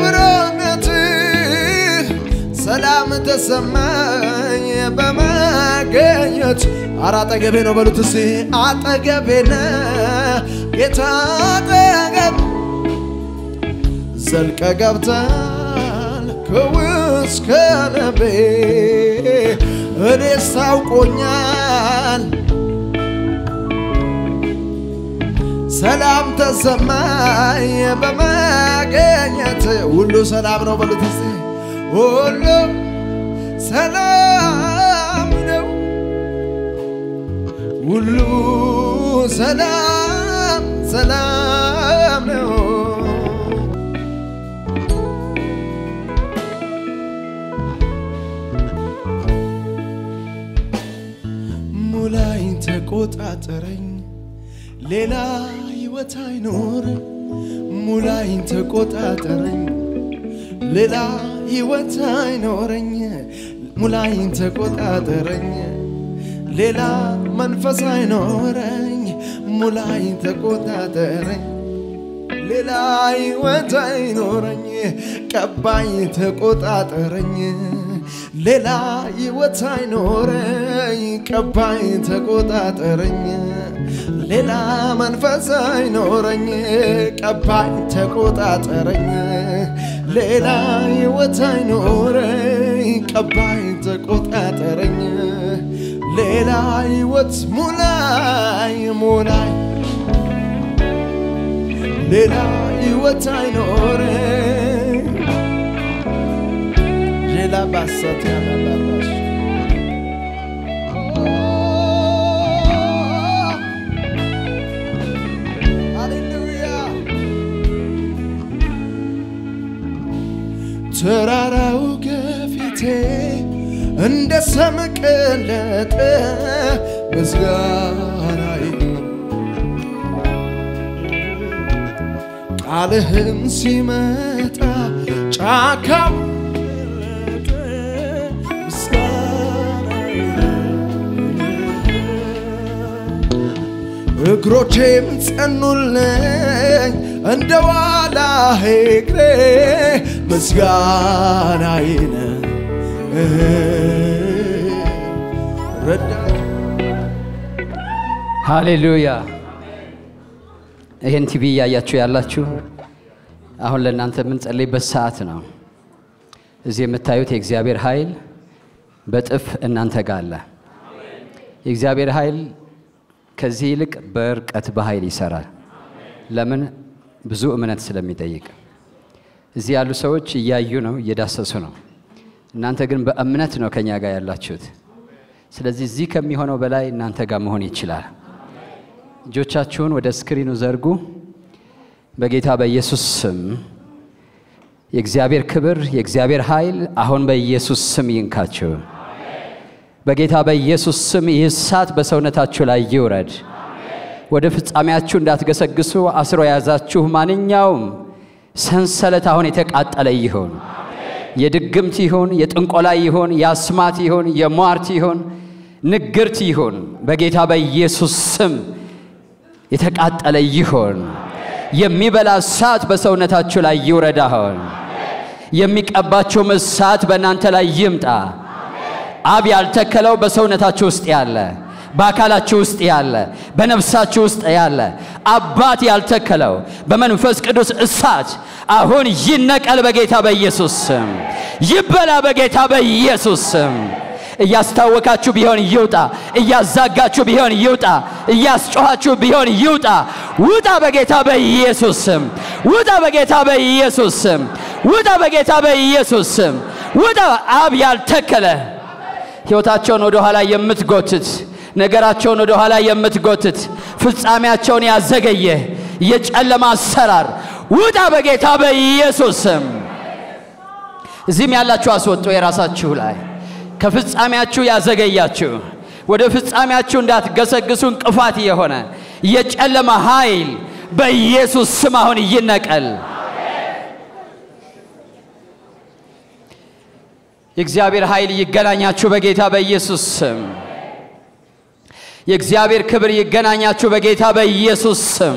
አብሮነትህ ሰላም ተሰማኝ በመገኘት ኧረ አጠገቤ ነው በሉት እስቲ አጠገቤ ነህ ጌታ አጠገብ ዘልቀ ገብተሃል ከውስጥ ከልቤ እኔስ ታውቆኛል ሰላም ተሰማኝ በመገኘት ሁሉ ሰላም ነው በሉት እስቲ ሁሉ ሰላም ነው ሁሉ ሰላም ሰላም ነው ተቆጣጠረኝ ሌላ ሕይወት አይኖረኝ ሙላኝ ተቆጣጠረኝ ሌላ ሕይወት አይኖረኝ ሙላኝ ተቆጣጠረኝ ሌላ መንፈስ አይኖረኝ ሙላኝ ተቆጣጠረኝ ሌላ ሕይወት አይኖረኝ ቀባኝ ተቆጣጠረኝ ሌላ ሕይወት አይኖረኝ ቀባኝ ተቆጣጠረኝ ሌላ መንፈስ አይኖረኝ ቀባኝ ተቆጣጠረኝ ሌላ ሕይወት አይኖረኝ ቀባኝ ተቆጣጠረኝ ሌላ ሕይወት ሙላይ ሙላይ ሌላ ሕይወት አይኖረኝ ሌላ ባሰት ያላላሽ ሃሌሉያ ተራራው ከፊቴ እንደ ሰም ቀለጠ ምስጋናዬ ቃልህም ሲመጣ ጫካው እግሮቼም ጸኑልኝ እንደ ዋላ እግሬ ምስጋናዬን ረዳኝ ሃሌሉያ ይሄን ቲቪ ያያችሁ ያላችሁ አሁን ለእናንተ ምን ጸልይበት ሰዓት ነው እዚህ የምታዩት የእግዚአብሔር ኃይል በጥፍ እናንተ ጋር አለ የእግዚአብሔር ኃይል ከዚህ ይልቅ በርቀት በኃይል ይሰራል ለምን ብዙ እምነት ስለሚጠይቅ እዚህ ያሉ ሰዎች እያዩ ነው እየዳሰሱ ነው እናንተ ግን በእምነት ነው ከኛ ጋር ያላችሁት ስለዚህ እዚህ ከሚሆነው በላይ እናንተ ጋር መሆን ይችላል እጆቻችሁን ወደ ስክሪኑ ዘርጉ በጌታ በኢየሱስ ስም የእግዚአብሔር ክብር የእግዚአብሔር ኃይል አሁን በኢየሱስ ስም ይንካችሁ በጌታ በኢየሱስ ስም ይሳት በሰውነታችሁ ላይ ይውረድ ወደ ፍጻሜያችሁ እንዳትገሰግሱ አስሮ ያዛችሁ ማንኛውም ሰንሰለት አሁን የተቃጠለ ይሁን የድግምት ይሁን የጥንቆላ ይሁን ያስማት ይሁን የሟርት ይሁን ንግርት ይሁን በጌታ በኢየሱስ ስም የተቃጠለ ይሁን የሚበላ እሳት በሰውነታችሁ ላይ ይውረድ አሁን የሚቀባችሁ እሳት በእናንተ ላይ ይምጣ አብ ያልተከለው በሰውነታችሁ ውስጥ ያለ በአካላችሁ ውስጥ ያለ በነፍሳችሁ ውስጥ ያለ አባት ያልተከለው በመንፈስ ቅዱስ እሳት አሁን ይነቀል በጌታ በኢየሱስ ስም ይበላ በጌታ በኢየሱስ ስም እያስታወካችሁ ቢሆን ይውጣ እያዛጋችሁ ቢሆን ይውጣ እያስጮኻችሁ ቢሆን ይውጣ ውጣ በጌታ በኢየሱስ ስም ውጣ በጌታ በኢየሱስ ስም ውጣ በጌታ በኢየሱስ ስም ውጣ አብ ያልተከለ ሕይወታቸውን ወደ ኋላ የምትጎትት ነገራቸውን ወደ ኋላ የምትጎትት ፍጻሜያቸውን ያዘገየ የጨለማ አሰራር ውጣ በጌታ በኢየሱስ ስም እዚህም ያላችሁ አስወጡ የራሳችሁ ላይ ከፍጻሜያችሁ ያዘገያችሁ ወደ ፍጻሜያችሁ እንዳትገሰግሱ እንቅፋት የሆነ የጨለማ ኃይል በኢየሱስ ስም አሁን ይነቀል የእግዚአብሔር ኃይል ይገናኛችሁ በጌታ በኢየሱስ ስም የእግዚአብሔር ክብር ይገናኛችሁ በጌታ በኢየሱስ ስም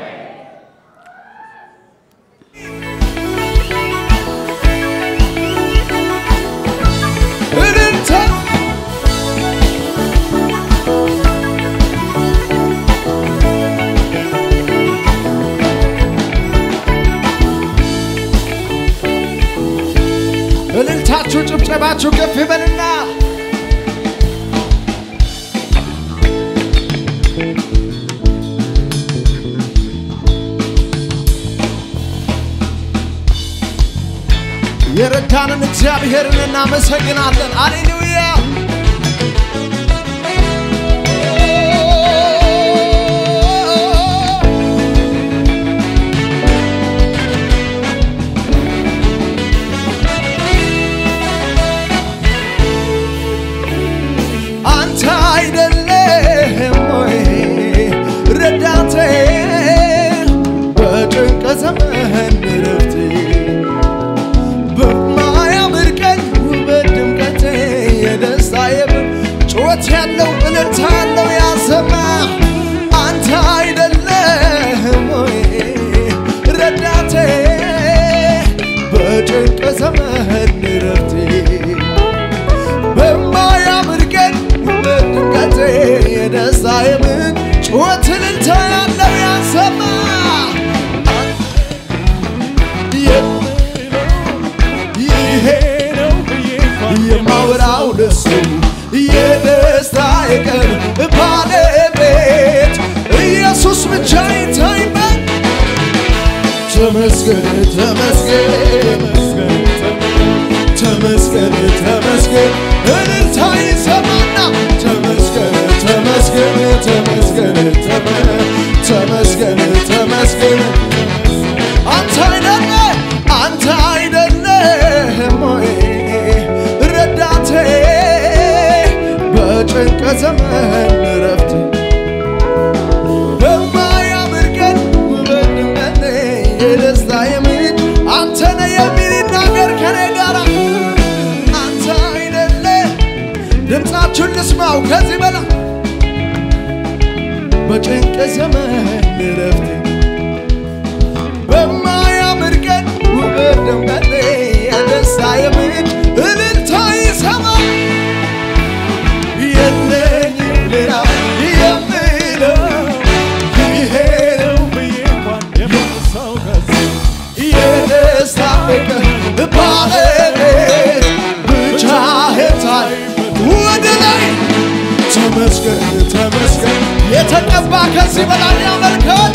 እልልታችሁ ጭብጨባችሁ ከፍ ይበልና የረዳንን እግዚአብሔርን እናመሰግናለን ሃሌሉያ አንተ አይደለም እሱ የደስታዬ ቀን ባለቤት ኢየሱስ ብቻ ይታይበት ተመስገን ተመስገን ተመስገን ተመስገን እልልታ ይሰማና ተመስገን ተመስገን ተመስገን ተመስገን ተመስገን አንተ አይደለህ አንተ አይደለህም ወይ ረዳቴ በጭንቅ ዘመን ረፍቴ በማያምር ቀን በድንገት የደስታዬ ምንጭ አንተ ነህ የሚል ይናገር ከኔ ጋር አንተ አይደለህ ድምፃችሁን ልስማው ከዚህ በላይ በጭንቅ ዘመን ረፍቴ በማያምር ቀን በድንገት የደስታዬ ምንጭ እልልታ ይሰማ የለኝም ሌላ የምለው ይሄ ነው ብዬ እንኳን የምረሳው ከዚህ የደስታዬ ቀን ባለቤት ብቻህን ታይበት ወደ ላይ ተመስገን ተመስገን የተቀባ ከዚህ በላይ ያመልካል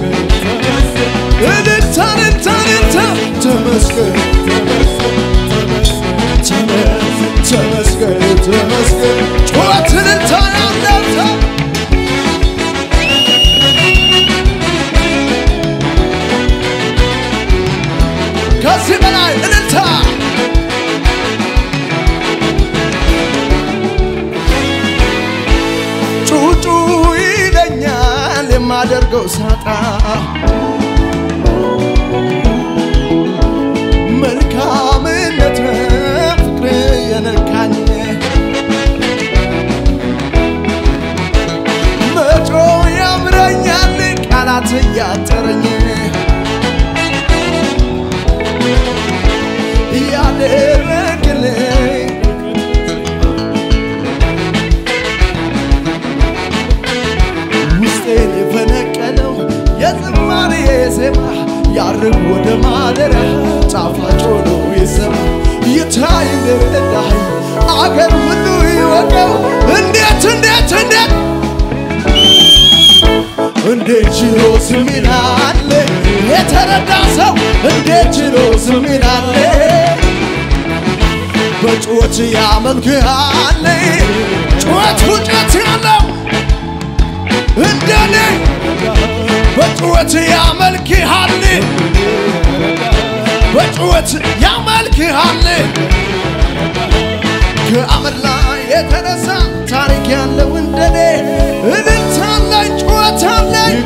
እልልታ እልልታ እልልታ ተመስገን ተመስገን ተመስገን ጩኸት እልልታ ያለብታ ከዚህ በላይ እልልታ ጩጩ ይለኛል የማደርገው ሳጣ መልካምነት ፍቅር የነካኝ መጮ ያምረኛል ቃላት እያጠረኝ እያደረግልኝ ውስጤን የፈነቀለው የዝማሬ ዜማ ያርግ ወደ ማደሪያ ጣፋጭ ሆኖ ይሰማ ይታይ እንደረዳኸኝ አገር ሁሉ ይወቀው እንዴት እንዴት እንዴት እንዴት ችሎ ዝም ይላል የተረዳ ሰው እንዴት ችሎ ዝም ይላል በጩኸት ያመልክሃል ጩኸት ውጨት ያለው እንደኔ በጩኸት ያመልክሃል በጩኸት ያመልክሃል ከአመድ ላይ የተነሳ ታሪክ ያለው እንደኔ እልልታ ላይ ጩኸት አለኝ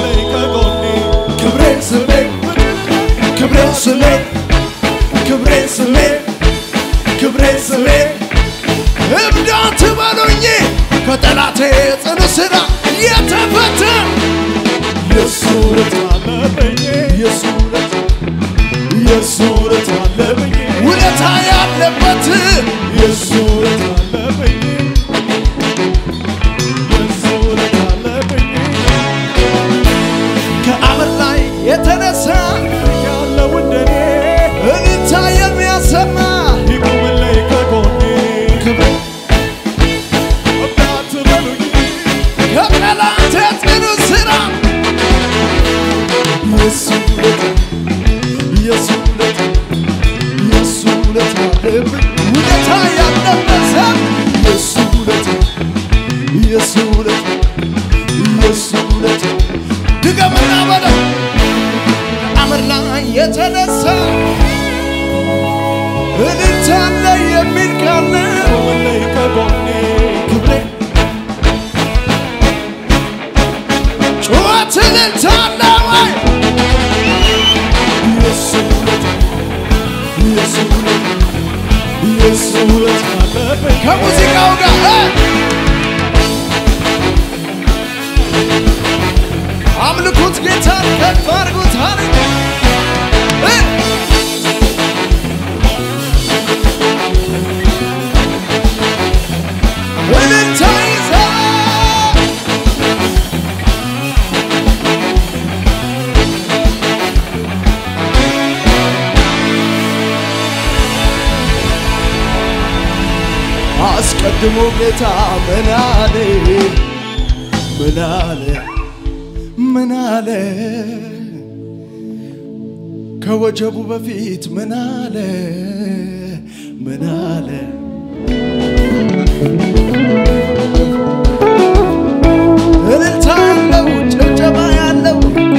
ክብሬን ስሜ ክብሬን ስሜ ክብሬን ስሜ ክብሬን ስሜ እብዳት በሉኝ ከጠላቴ ጽኑ ሥራ የተፈታ የሱ ውለታ አለብኝ የሱ ውለታ የሱ ውለታ አለብኝ ውለታ ያለበት የሱ ውለታ አለብኝ የሱ ውለታ አለብኝ ከአመድ ላይ የተነሳ ያለው እንደኔ እልልታ የሚያሰማ ይቁምልኝ ከጎኔ ክብር እብዳት በሉኝ ከጠላቴ ጽኑ ሥራ የሱ ውለታ የሱ ውለታ የሱ ውለታ አለብኝ ውለታ ያለበት የሱ ውለታ የሱ ውለታ የሱ ውለታ ድገምና በለው አመድ ላይ የተነሳ እልልታ አለ የሚል ካለ ወለይ ከጎኔ ክብሬ ጩኸት እልልታ አለ ወይ የሱ ውለታ የሱ ውለታ የሱ ውለታ አለብኝ ከሙዚቃው ጋር አምልኩት ጌታን ከፍ አድርጉት አለኝ እልልታ ይዛ አስቀድሞ ጌታ ምን አለ ምን አለ ምን አለ ከወጀቡ በፊት ምን አለ ምን አለ እልልታ ያለው ጭብጨባ ያለው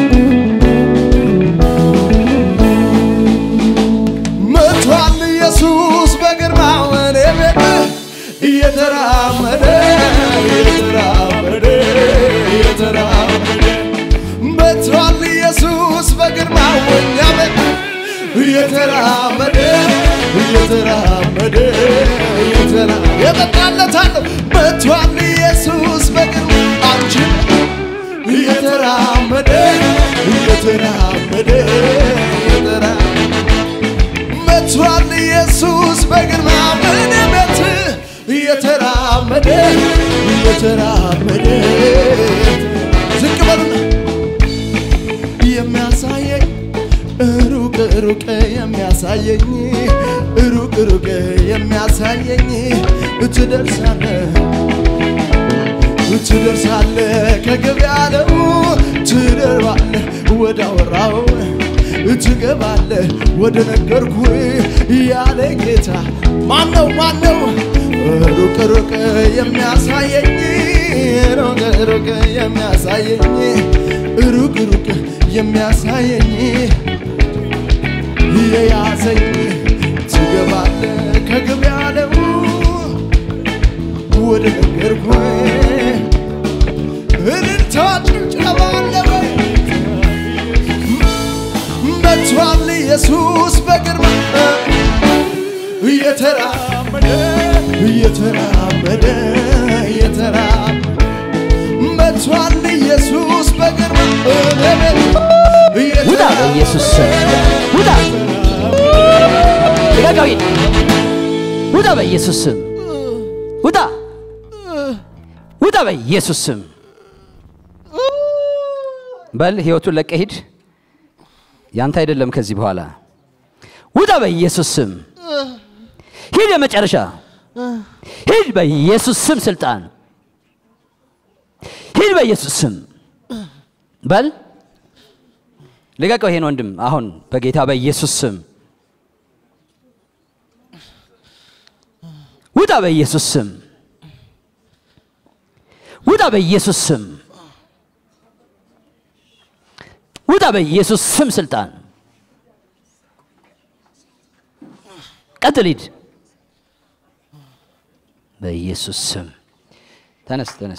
መጥቷል ኢየሱስ በግርማው ወደ ቤት እየተራመደ እየተራመደ እየተራመደ መጥቷል ኢየሱስ በግርማው ወደ ቤት እየተራመደ እየተራመደ እየተራመደ የመጣለታል መጥቷል ኢየሱስ በግርማው አንቺ እየተራመደ እየተራመደ እየተራመደ መጥቷል ኢየሱስ በግርማው ወደ ቤት እየተራመደ እየተራመደ ዝቅ በሉና የሚያሳየኝ ሩቅ ሩቅ የሚያሳየኝ ሩቅ ሩቅ የሚያሳየኝ ትደርሳለህ ትደርሳለህ ከግብ ያለው ትደርባለህ ወደ አወራው ትገባለህ ወደ ነገርኩ ያለ ጌታ ማነው ማነው ሩቅ ሩቅ የሚያሳየኝ ሩቅ ሩቅ የሚያሳየኝ ሩቅ ሩቅ የሚያሳየኝ የያዘኝ ትገባለህ ከግብ ያለው ወደ ነገርኩ እልልታ ጭብጨባ አለ መጥቷል ኢየሱስ በግርማ እየተራመደ እየተራመደ እየተራመደ መጥቷል ኢየሱስ በግርማ ውጣ በኢየሱስ ውጣ ለጋጋዊ ውጣ በኢየሱስ ውጣ ውጣ በኢየሱስ በል ህይወቱን ለቀህ ሂድ ያንተ አይደለም ከዚህ በኋላ ውጣ በኢየሱስ ስም ሂድ የመጨረሻ ሂድ በኢየሱስ ስም ስልጣን ሂድ በኢየሱስ ስም በል ለጋጋው ይሄን ወንድም አሁን በጌታ በኢየሱስ ስም ውጣ በኢየሱስ ስም ውጣ በኢየሱስ ስም ውጣ በኢየሱስ ስም ስልጣን ቀጥል ሂድ በኢየሱስ ስም ተነስ ተነስ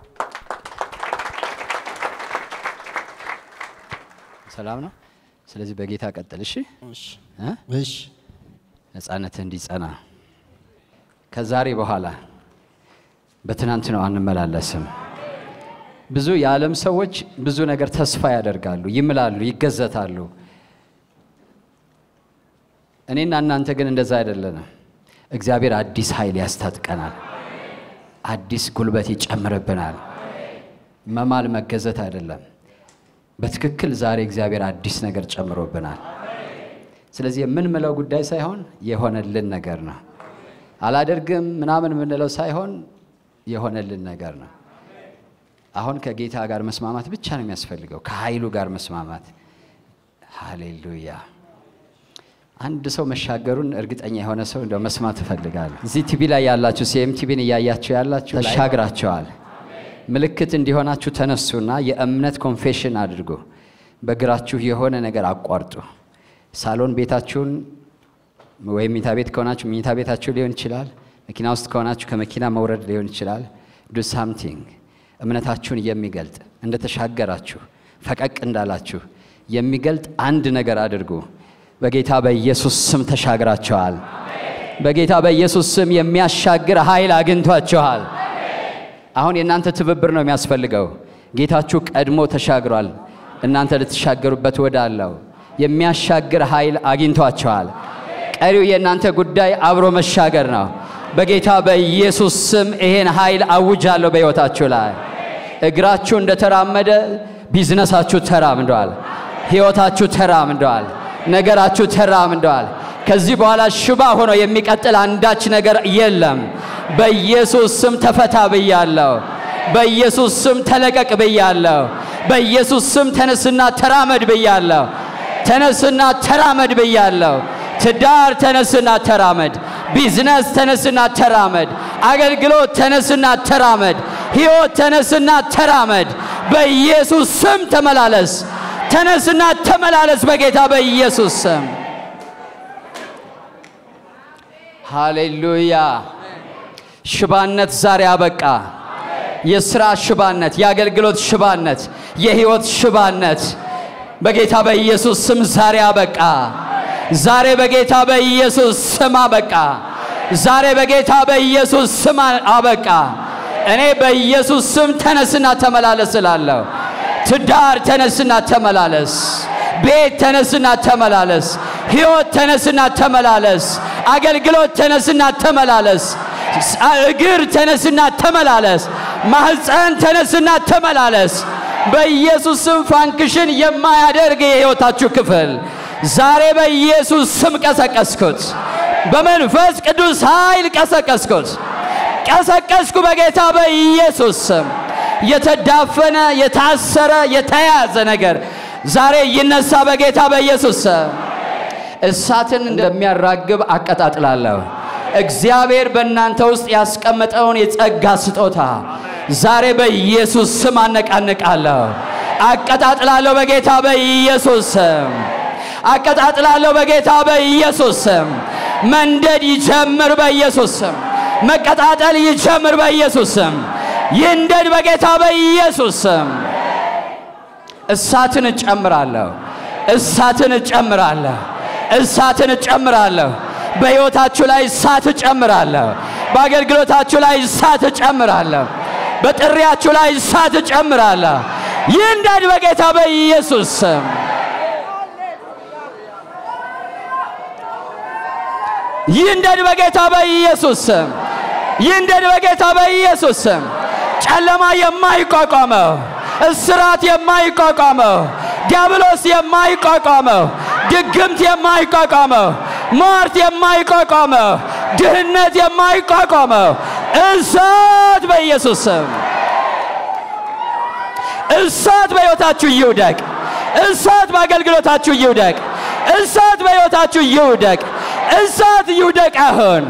ሰላም ነው ስለዚህ በጌታ ቀጥል እሺ እሺ እሺ ነፃነት እንዲጸና ከዛሬ በኋላ በትናንት ነው አንመላለስም ብዙ የዓለም ሰዎች ብዙ ነገር ተስፋ ያደርጋሉ ይምላሉ ይገዘታሉ እኔና እናንተ ግን እንደዛ አይደለንም እግዚአብሔር አዲስ ኃይል ያስታጥቀናል አዲስ ጉልበት ይጨምርብናል መማል መገዘት አይደለም በትክክል ዛሬ እግዚአብሔር አዲስ ነገር ጨምሮብናል ስለዚህ የምንመለው ጉዳይ ሳይሆን የሆነልን ነገር ነው አላደርግም ምናምን ምንለው ሳይሆን የሆነልን ነገር ነው አሁን ከጌታ ጋር መስማማት ብቻ ነው የሚያስፈልገው ከኃይሉ ጋር መስማማት ሃሌሉያ አንድ ሰው መሻገሩን እርግጠኛ የሆነ ሰው እንደው መስማት ይፈልጋል እዚህ ቲቪ ላይ ያላችሁ ሲኤም ቲቪን ያያያችሁ ያላችሁ ተሻግራችኋል ምልክት እንዲሆናችሁ ተነሱና የእምነት ኮንፌሽን አድርጉ በግራችሁ የሆነ ነገር አቋርጡ ሳሎን ቤታችሁን ወይ ሚታ ቤት ከሆናችሁ ሚታ ቤታችሁ ሊሆን ይችላል መኪና ውስጥ ከሆናችሁ ከመኪና መውረድ ሊሆን ይችላል do something እምነታችሁን የሚገልጥ እንደ ተሻገራችሁ ፈቀቅ እንዳላችሁ የሚገልጥ አንድ ነገር አድርጉ በጌታ በኢየሱስ ስም ተሻግራችኋል በጌታ በኢየሱስ ስም የሚያሻግር ኃይል አግኝቷችኋል አሁን የናንተ ትብብር ነው የሚያስፈልገው ጌታችሁ ቀድሞ ተሻግሯል እናንተ ልትሻገሩበት ወዳለው የሚያሻግር ኃይል አግኝቷችኋል ቀሪው የናንተ ጉዳይ አብሮ መሻገር ነው በጌታ በኢየሱስ ስም ይሄን ኃይል አውጃለሁ በሕይወታችሁ ላይ እግራችሁ እንደተራመደ ቢዝነሳችሁ ተራምዷል ሕይወታችሁ ተራምዷል ነገራችሁ ተራምዷል ከዚህ በኋላ ሽባ ሆኖ የሚቀጥል አንዳች ነገር የለም በኢየሱስ ስም ተፈታ ብያለሁ በኢየሱስ ስም ተለቀቅ ብያለሁ በኢየሱስ ስም ተነስና ተራመድ ብያለሁ ተነስና ተራመድ ብያለሁ ትዳር ተነስና ተራመድ ቢዝነስ ተነስና ተራመድ አገልግሎት ተነስና ተራመድ ሕይወት ተነስና ተራመድ በኢየሱስ ስም ተመላለስ ተነስና ተመላለስ በጌታ በኢየሱስ ስም ሃሌሉያ ሽባነት ዛሬ አበቃ የሥራ ሽባነት የአገልግሎት ሽባነት የሕይወት ሽባነት በጌታ በኢየሱስ ስም ዛሬ አበቃ ዛሬ በጌታ በኢየሱስ ስም አበቃ ዛሬ በጌታ በኢየሱስ ስም አበቃ እኔ በኢየሱስ ስም ተነስና ተመላለስ እላለሁ ትዳር ተነስና ተመላለስ ቤት ተነስና ተመላለስ ሕይወት ተነስና ተመላለስ አገልግሎት ተነስና ተመላለስ እግር ተነስና ተመላለስ ማህፀን ተነስና ተመላለስ በኢየሱስ ስም ፋንክሽን የማያደርግ የሕይወታችሁ ክፍል ዛሬ በኢየሱስ ስም ቀሰቀስኩት በመንፈስ ቅዱስ ኃይል ቀሰቀስኩት ቀሰቀስኩ በጌታ በኢየሱስ ስም የተዳፈነ የታሰረ የተያዘ ነገር ዛሬ ይነሳ በጌታ በኢየሱስ ስም እሳትን እንደሚያራግብ አቀጣጥላለሁ እግዚአብሔር በእናንተ ውስጥ ያስቀመጠውን የጸጋ ስጦታ ዛሬ በኢየሱስ ስም አነቃነቃለሁ አቀጣጥላለሁ በጌታ በኢየሱስ ስም አቀጣጥላለሁ በጌታ በኢየሱስ ስም መንደድ ይጀምር በኢየሱስ ስም መቀጣጠል ይጀምር በኢየሱስ ስም ይንደድ በጌታ በኢየሱስ ስም እሳትን እጨምራለሁ እሳትን እጨምራለሁ እሳትን እጨምራለሁ በሕይወታችሁ ላይ እሳት እጨምራለሁ በአገልግሎታችሁ ላይ እሳት እጨምራለሁ በጥሪያችሁ ላይ እሳት እጨምራለሁ ይንደድ በጌታ በኢየሱስ ስም ይንደድ በጌታ በኢየሱስ ስም ይንደድ በጌታ በኢየሱስ ስም ጨለማ የማይቋቋመው እስራት የማይቋቋመው ዲያብሎስ የማይቋቋመው ድግምት የማይቋቋመው ሟርት የማይቋቋመው ድህነት የማይቋቋመው እሳት በኢየሱስ ስም እሳት በሕይወታችሁ ይውደቅ እሳት በአገልግሎታችሁ ይውደቅ እሳት በሕይወታችሁ ይውደቅ እሳት ይውደቅ አሁን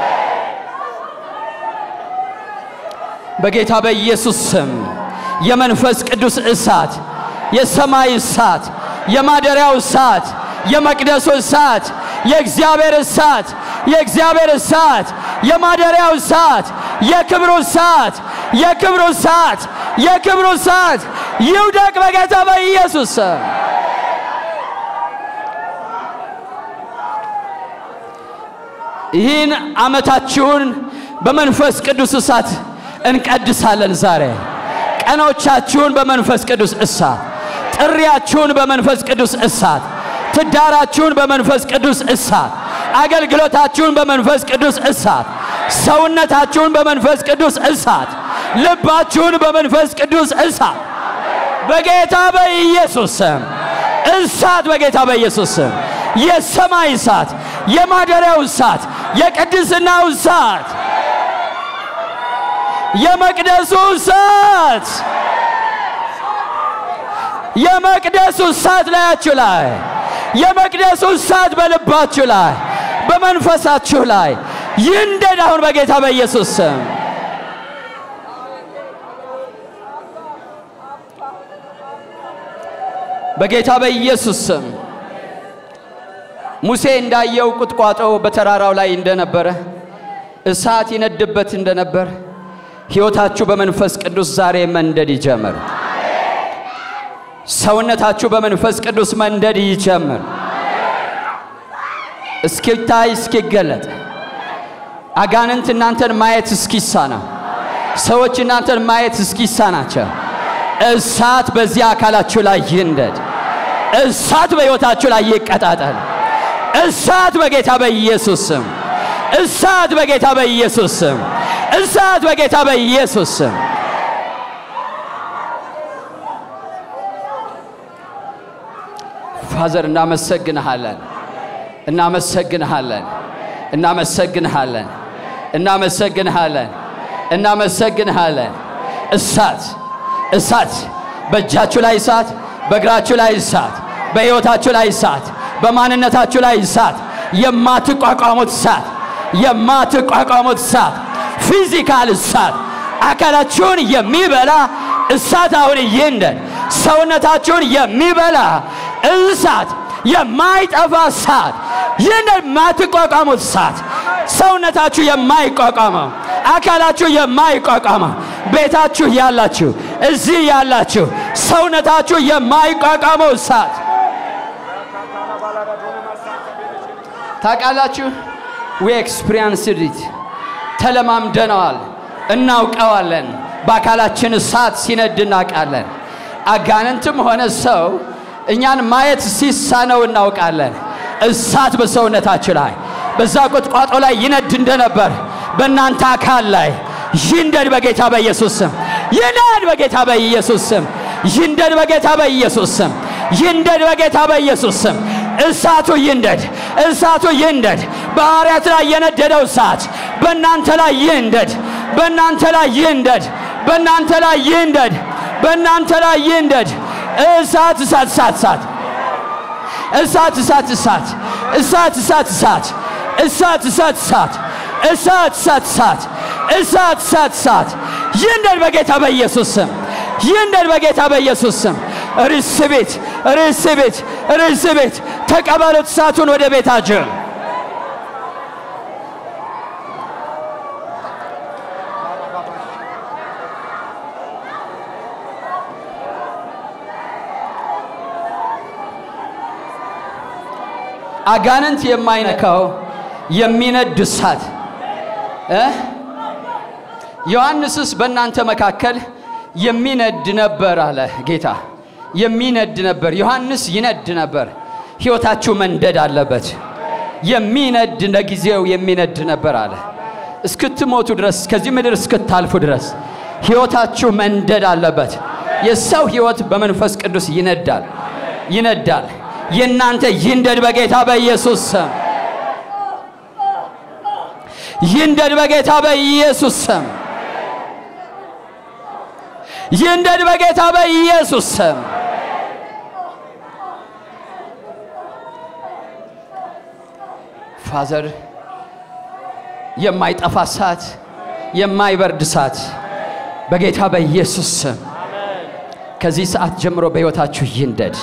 በጌታ በኢየሱስ ስም የመንፈስ ቅዱስ እሳት የሰማይ እሳት የማደሪያው እሳት የመቅደሱ እሳት የእግዚአብሔር እሳት የእግዚአብሔር እሳት የማደሪያው እሳት የክብሩ እሳት የክብሩ እሳት የክብሩ እሳት ይውደቅ በጌታ በኢየሱስ ስም ይህን ዓመታችሁን በመንፈስ ቅዱስ እሳት እንቀድሳለን ዛሬ ቀኖቻችሁን በመንፈስ ቅዱስ እሳት ጥሪያችሁን በመንፈስ ቅዱስ እሳት ትዳራችሁን በመንፈስ ቅዱስ እሳት አገልግሎታችሁን በመንፈስ ቅዱስ እሳት ሰውነታችሁን በመንፈስ ቅዱስ እሳት ልባችሁን በመንፈስ ቅዱስ እሳት በጌታ በኢየሱስ ስም እሳት በጌታ በኢየሱስ ስም የሰማይ እሳት የማደሪያው እሳት የቅድስናው እሳት የመቅደሱ እሳት የመቅደሱ እሳት ላያችሁ ላይ የመቅደሱ እሳት በልባችሁ ላይ በመንፈሳችሁ ላይ ይንደድ አሁን በጌታ በኢየሱስ ስም በጌታ በኢየሱስ ስም ሙሴ እንዳየው ቁጥቋጦ በተራራው ላይ እንደነበረ እሳት ይነድበት እንደነበር ሕይወታችሁ በመንፈስ ቅዱስ ዛሬ መንደድ ይጀምር ሰውነታችሁ በመንፈስ ቅዱስ መንደድ ይጀምር እስኪታይ እስኪገለጥ አጋንንት እናንተን ማየት እስኪሳና ሰዎች እናንተን ማየት እስኪሳናቸው እሳት በዚህ አካላችሁ ላይ ይንደድ እሳት በሕይወታችሁ ላይ ይቀጣጠል እሳት በጌታ በኢየሱስ ስም እሳት በጌታ በኢየሱስ ስም እሳት በጌታ በኢየሱስ ስም ፋዘር እናመሰግንሃለን እናመሰግንሃለን እናመሰግንሃለን እናመሰግንሃለን እናመሰግንሃለን እሳት እሳት በእጃችሁ ላይ እሳት በእግራችሁ ላይ እሳት በሕይወታችሁ ላይ እሳት በማንነታችሁ ላይ እሳት የማትቋቋሙት እሳት የማትቋቋሙት እሳት ፊዚካል እሳት አካላችሁን የሚበላ እሳት አሁን ይንደድ ሰውነታችሁን የሚበላ እሳት የማይጠፋ እሳት ይንደድ የማትቋቋሙት እሳት ሰውነታችሁ የማይቋቋመው አካላችሁ የማይቋቋመው ቤታችሁ ያላችሁ እዚህ ያላችሁ ሰውነታችሁ የማይቋቋመው እሳት ታቃላችሁ we experienced it ተለማምደናል እናውቀዋለን በአካላችን እሳት ሲነድ እናውቃለን አጋንንትም ሆነ ሰው እኛን ማየት ሲሳነው እናውቃለን እሳት በሰውነታችን ላይ በዛ ቁጥቋጦ ላይ ይነድ እንደነበር በእናንተ አካል ላይ ይንደድ በጌታ በኢየሱስ ስም ይንደድ በጌታ በኢየሱስ ስም ይንደድ በጌታ በኢየሱስ ስም ይንደድ በጌታ በኢየሱስ ስም እሳቱ ይንደድ እሳቱ ይንደድ በሐዋርያት ላይ የነደደው እሳት በእናንተ ላይ ይንደድ በእናንተ ላይ ይንደድ በእናንተ ላይ ይንደድ በእናንተ ላይ ይንደድ እሳት እሳት እሳት እሳት እሳት እሳት እሳት እሳት እሳት እሳት እሳት እሳት እሳት እሳት እሳት እሳት እሳት እሳት ይንደድ በጌታ በኢየሱስ ስም ይንደድ በጌታ በኢየሱስ ስም ርስቤት ርስቤት ርስቤት ተቀበሉት እሳቱን ወደ ቤታችሁ አጋንንት የማይነካው የሚነድ እሳት እ ዮሐንስስ በእናንተ መካከል የሚነድ ነበር አለ ጌታ የሚነድ ነበር ዮሐንስ ይነድ ነበር ሕይወታችሁ መንደድ አለበት የሚነድ ለጊዜው የሚነድ ነበር አለ እስክትሞቱ ድረስ ከዚህ ምድር እስክታልፉ ድረስ ሕይወታችሁ መንደድ አለበት የሰው ሕይወት በመንፈስ ቅዱስ ይነዳል ይነዳል የናንተ ይንደድ በጌታ በኢየሱስ ስም ይንደድ በጌታ በኢየሱስ ስም ይንደድ በጌታ በኢየሱስ ስም ፋዘር የማይጠፋ እሳት የማይበርድ እሳት በጌታ በኢየሱስ ስም ከዚህ ሰዓት ጀምሮ በሕይወታችሁ ይንደድ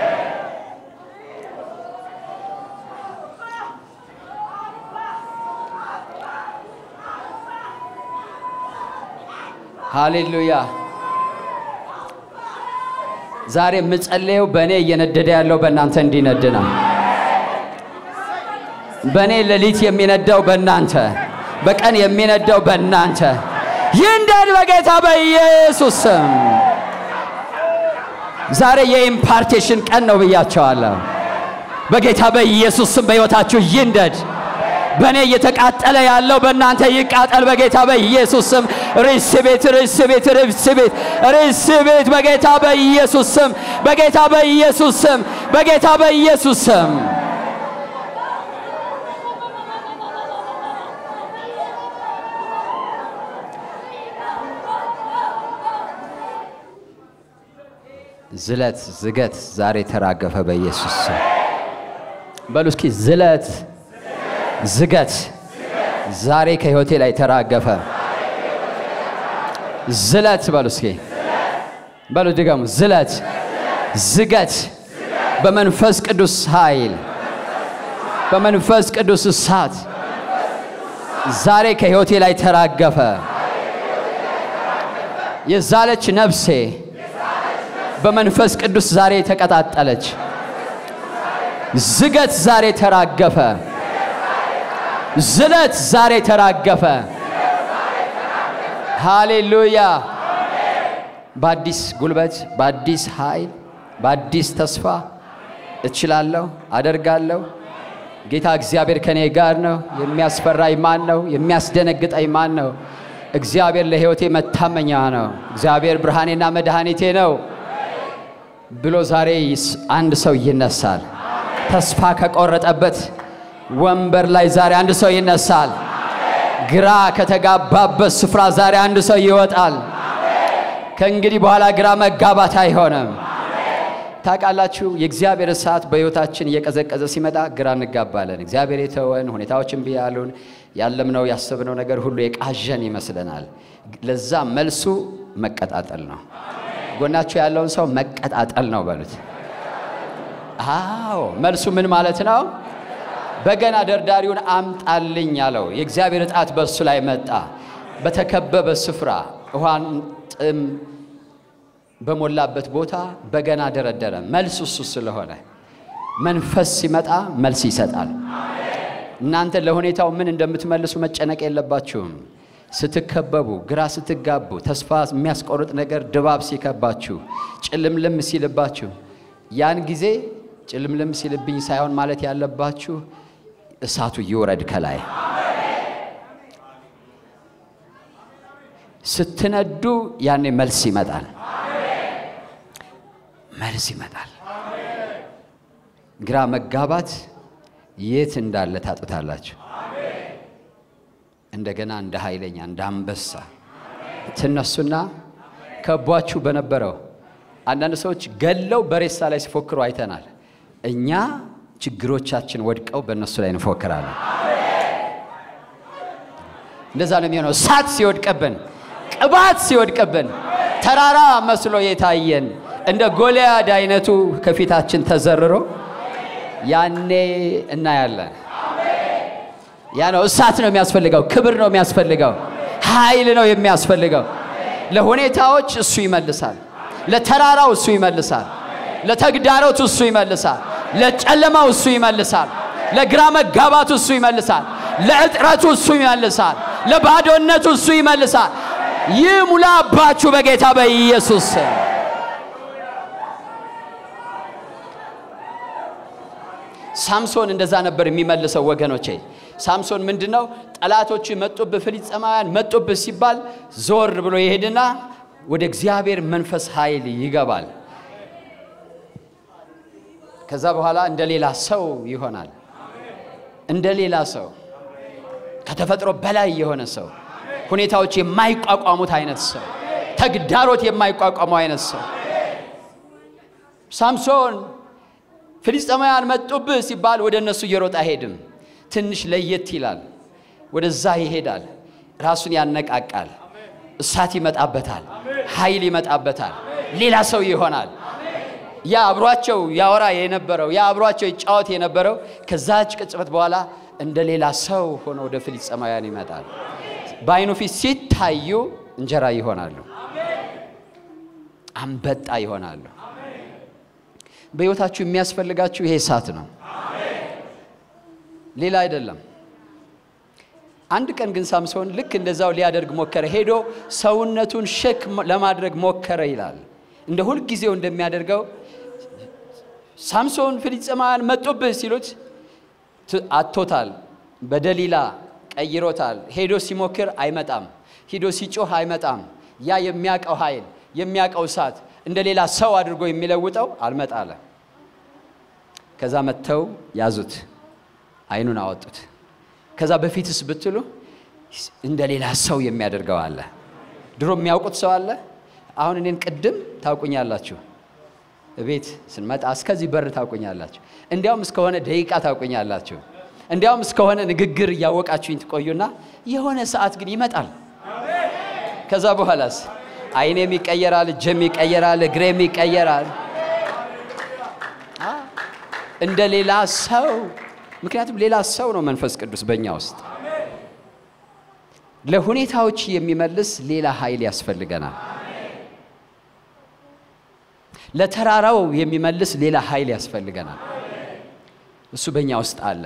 ሃሌሉያ ዛሬ ምጸልየው በእኔ እየነደደ ያለው በእናንተ እንዲነድና በእኔ ሌሊት የሚነደው በእናንተ በቀን የሚነደው በእናንተ ይንደድ በጌታ በኢየሱስ ስም ዛሬ የኢምፓርቴሽን ቀን ነው ብያቸዋለሁ በጌታ በኢየሱስ ስም በሕይወታችሁ ይንደድ በእኔ እየተቃጠለ ያለው በእናንተ ይቃጠል በጌታ በኢየሱስ ስም ርስቤት ርስቤት ርስቤት ርስቤት በጌታ በኢየሱስ ስም በጌታ በኢየሱስ ስም በጌታ በኢየሱስ ስም ዝለት ዝገት ዛሬ ተራገፈ በኢየሱስ ስም በሉ እስኪ ዝለት ዝገት ዛሬ ከሕይወቴ ላይ ተራገፈ ዝለት በሉ እስኪ በሉ ድገሙ ዝለት ዝገት በመንፈስ ቅዱስ ኃይል በመንፈስ ቅዱስ እሳት ዛሬ ከሕይወቴ ላይ ተራገፈ የዛለች ነፍሴ በመንፈስ ቅዱስ ዛሬ ተቀጣጠለች ዝገት ዛሬ ተራገፈ ዝለት ዛሬ ተራገፈ ሃሌሉያ በአዲስ ጉልበት በአዲስ ኃይል በአዲስ ተስፋ እችላለሁ አደርጋለሁ ጌታ እግዚአብሔር ከኔ ጋር ነው የሚያስፈራኝ ማን ነው የሚያስደነግጠኝ ማን ነው እግዚአብሔር ለሕይወቴ መታመኛ ነው እግዚአብሔር ብርሃኔና መድኃኒቴ ነው ብሎ ዛሬ አንድ ሰው ይነሳል ተስፋ ከቆረጠበት ወንበር ላይ ዛሬ አንድ ሰው ይነሳል ግራ ከተጋባበት ስፍራ ዛሬ አንድ ሰው ይወጣል። ከእንግዲህ በኋላ ግራ መጋባት አይሆንም። ታውቃላችሁ የእግዚአብሔር እሳት በሕይወታችን እየቀዘቀዘ ሲመጣ ግራ እንጋባለን። እግዚአብሔር የተወን ሁኔታዎችን ቢያሉን ያለምነው ያሰብነው ነገር ሁሉ የቃዠን ይመስለናል። ለዛ መልሱ መቀጣጠል ነው። ጎናችሁ ያለውን ሰው መቀጣጠል ነው በሉት። አዎ መልሱ ምን ማለት ነው? በገና ደርዳሪውን አምጣልኝ ያለው የእግዚአብሔር ጣት በሱ ላይ መጣ። በተከበበ ስፍራ ውሃን ጥም በሞላበት ቦታ በገና ደረደረ። መልሱ እሱ ስለሆነ መንፈስ ሲመጣ መልስ ይሰጣል። እናንተ ለሁኔታው ምን እንደምትመልሱ መጨነቅ የለባችሁም። ስትከበቡ፣ ግራ ስትጋቡ፣ ተስፋ የሚያስቆርጥ ነገር ድባብ ሲከባችሁ፣ ጭልምልም ሲልባችሁ ያን ጊዜ ጭልምልም ሲልብኝ ሳይሆን ማለት ያለባችሁ እሳቱ ይወረድ ከላይ። ስትነዱ ያኔ መልስ ይመጣል። መልስ ይመጣል። ግራ መጋባት የት እንዳለ ታጥታላችሁ። እንደገና እንደ ኃይለኛ እንደ አንበሳ ትነሱና ከቧችሁ በነበረው አንዳንድ ሰዎች ገለው በሬሳ ላይ ሲፎክሩ አይተናል። እኛ ችግሮቻችን ወድቀው በእነሱ ላይ እንፎክራለን። እንደዛ ነው የሚሆነው። እሳት ሲወድቅብን፣ ቅባት ሲወድቅብን፣ ተራራ መስሎ የታየን እንደ ጎልያድ አይነቱ ከፊታችን ተዘርሮ ያኔ እናያለን። ያ ነው እሳት ነው የሚያስፈልገው፣ ክብር ነው የሚያስፈልገው፣ ኃይል ነው የሚያስፈልገው። ለሁኔታዎች እሱ ይመልሳል። ለተራራው እሱ ይመልሳል። ለተግዳሮቱ እሱ ይመልሳል። ለጨለማው እሱ ይመልሳል። ለግራ መጋባቱ እሱ ይመልሳል። ለእጥረቱ እሱ ይመልሳል። ለባዶነቱ እሱ ይመልሳል። ይሙላባችሁ በጌታ በኢየሱስ። ሳምሶን እንደዛ ነበር የሚመልሰው ወገኖቼ። ሳምሶን ምንድነው? ጠላቶቹ መጡብህ፣ ፍልስጤማውያን መጡብህ ሲባል ዞር ብሎ ይሄድና ወደ እግዚአብሔር መንፈስ ኃይል ይገባል። ከዛ በኋላ እንደሌላ ሰው ይሆናል። እንደሌላ ሰው ከተፈጥሮ በላይ የሆነ ሰው፣ ሁኔታዎች የማይቋቋሙት አይነት ሰው፣ ተግዳሮት የማይቋቋመው አይነት ሰው። ሳምሶን ፍልስጤማውያን መጡብህ ሲባል ወደ እነሱ እየሮጠ አይሄድም። ትንሽ ለየት ይላል። ወደዛ ይሄዳል። ራሱን ያነቃቃል። እሳት ይመጣበታል። ኃይል ይመጣበታል። ሌላ ሰው ይሆናል። ያ አብሯቸው ያወራ የነበረው ያ አብሯቸው ይጫወት የነበረው ከዛች ቅጽበት በኋላ እንደ ሌላ ሰው ሆኖ ወደ ፍልስጤማውያን ይመጣል። በአይኑ ፊት ሲታዩ እንጀራ ይሆናሉ። አንበጣ ይሆናሉ። በሕይወታችሁ የሚያስፈልጋችሁ ይሄ እሳት ነው፣ ሌላ አይደለም። አንድ ቀን ግን ሳምሶን ልክ እንደዛው ሊያደርግ ሞከረ። ሄዶ ሰውነቱን ሸክ ለማድረግ ሞከረ ይላል። እንደ ሁሉ ጊዜው እንደሚያደርገው ሳምሶን ፍልስጤማውያን መጡብህ ሲሉት አጥቶታል። በደሊላ ቀይሮታል። ሄዶ ሲሞክር አይመጣም። ሄዶ ሲጮህ አይመጣም። ያ የሚያቀው ኃይል የሚያቀው እሳት እንደ ሌላ ሰው አድርጎ የሚለውጠው አልመጣለ። ከዛ መተው ያዙት፣ አይኑን አወጡት። ከዛ በፊትስ ብትሉ እንደ ሌላ ሰው የሚያደርገው አለ። ድሮ የሚያውቁት ሰው አለ። አሁን እኔን ቅድም ታውቁኛላችሁ፣ ቤት ስንመጣ እስከዚህ በር ታውቁኛላችሁ፣ እንዲያውም እስከሆነ ደቂቃ ታውቁኛላችሁ፣ እንዲያውም እስከሆነ ንግግር ያወቃችሁኝ ትቆዩና የሆነ ሰዓት ግን ይመጣል። ከዛ በኋላስ አይኔም ይቀየራል፣ እጄም ይቀየራል፣ እግሬም ይቀየራል እንደ ሌላ ሰው። ምክንያቱም ሌላ ሰው ነው መንፈስ ቅዱስ በእኛ ውስጥ። ለሁኔታዎች የሚመልስ ሌላ ኃይል ያስፈልገናል። ለተራራው የሚመልስ ሌላ ኃይል ያስፈልገናል። እሱ በእኛ ውስጥ አለ።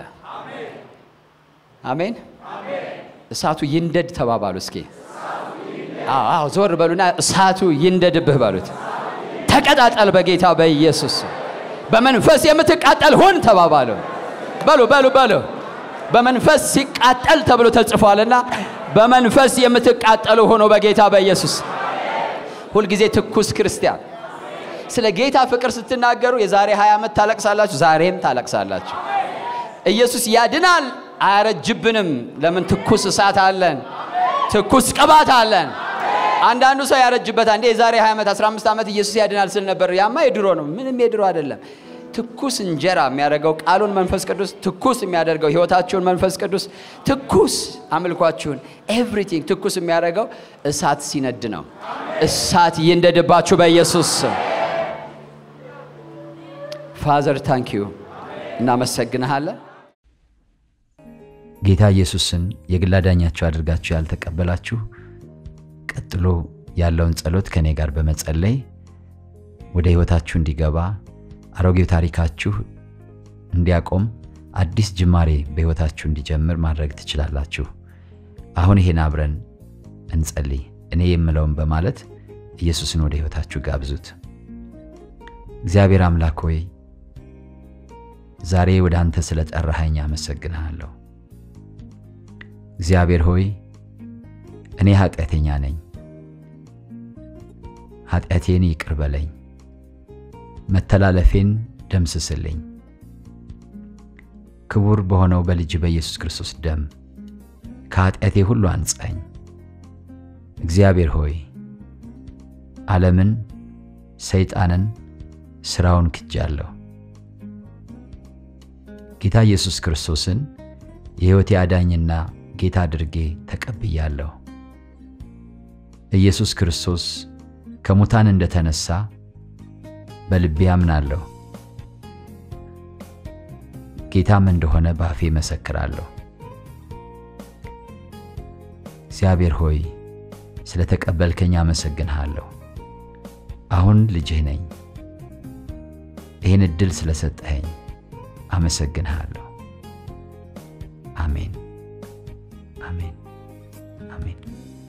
አሜን። እሳቱ ይንደድ ተባባሉ እስኪ። አዎ ዞር በሉና እሳቱ ይንደድብህ በሉት። ተቀጣጣል በጌታ በኢየሱስ። በመንፈስ የምትቃጠል ሁን ተባባሉ። በሉ በሉ በሉ። በመንፈስ ሲቃጠል ተብሎ ተጽፏልና በመንፈስ የምትቃጠሉ ሆኖ በጌታ በኢየሱስ። ሁሉ ጊዜ ትኩስ ክርስቲያን ስለ ጌታ ፍቅር ስትናገሩ የዛሬ ሃያ ዓመት ታለቅሳላችሁ፣ ዛሬም ታለቅሳላችሁ። ኢየሱስ ያድናል አያረጅብንም። ለምን? ትኩስ እሳት አለን፣ ትኩስ ቅባት አለን። አንዳንዱ ሰው ያረጅበታል። እንዴ የዛሬ ሃያ ዓመት አስራ አምስት ዓመት ኢየሱስ ያድናል ስል ነበር። ያማ የድሮ ነው። ምንም የድሮ አይደለም። ትኩስ እንጀራ የሚያደርገው ቃሉን መንፈስ ቅዱስ ትኩስ የሚያደርገው ህይወታችሁን መንፈስ ቅዱስ ትኩስ አምልኳችሁን ኤቭሪቲንግ ትኩስ የሚያደርገው እሳት ሲነድ ነው። እሳት ይንደድባችሁ በኢየሱስ ስም። ፋዘር ታንክ ዩ እናመሰግናለን። ጌታ ኢየሱስን የግል አዳኛችሁ አድርጋችሁ ያልተቀበላችሁ ቀጥሎ ያለውን ጸሎት ከኔ ጋር በመጸለይ ወደ ህይወታችሁ እንዲገባ አሮጌው ታሪካችሁ እንዲያቆም አዲስ ጅማሬ በህይወታችሁ እንዲጀምር ማድረግ ትችላላችሁ። አሁን ይሄን አብረን እንጸልይ። እኔ የምለውን በማለት ኢየሱስን ወደ ህይወታችሁ ጋብዙት። እግዚአብሔር አምላክ ሆይ ዛሬ ወደ አንተ ስለጠራኸኝ አመሰግናለሁ። እግዚአብሔር ሆይ እኔ ኃጢአተኛ ነኝ። ኃጢአቴን ይቅር በለኝ፣ መተላለፌን ደምስስልኝ። ክቡር በሆነው በልጅ በኢየሱስ ክርስቶስ ደም ከኃጢአቴ ሁሉ አንጻኝ። እግዚአብሔር ሆይ ዓለምን፣ ሰይጣንን፣ ስራውን ክጃለሁ። ጌታ ኢየሱስ ክርስቶስን የሕይወቴ አዳኝና ጌታ አድርጌ ተቀብያለሁ። ኢየሱስ ክርስቶስ ከሙታን እንደተነሳ በልቤ አምናለሁ። ጌታም እንደሆነ በአፌ መሰክራለሁ። እግዚአብሔር ሆይ ስለተቀበልከኝ አመሰግንሃለሁ። አሁን ልጅህ ነኝ። ይህን ዕድል ስለሰጠኸኝ አመሰግንሃለሁ። አሜን። አሜን። አሜን።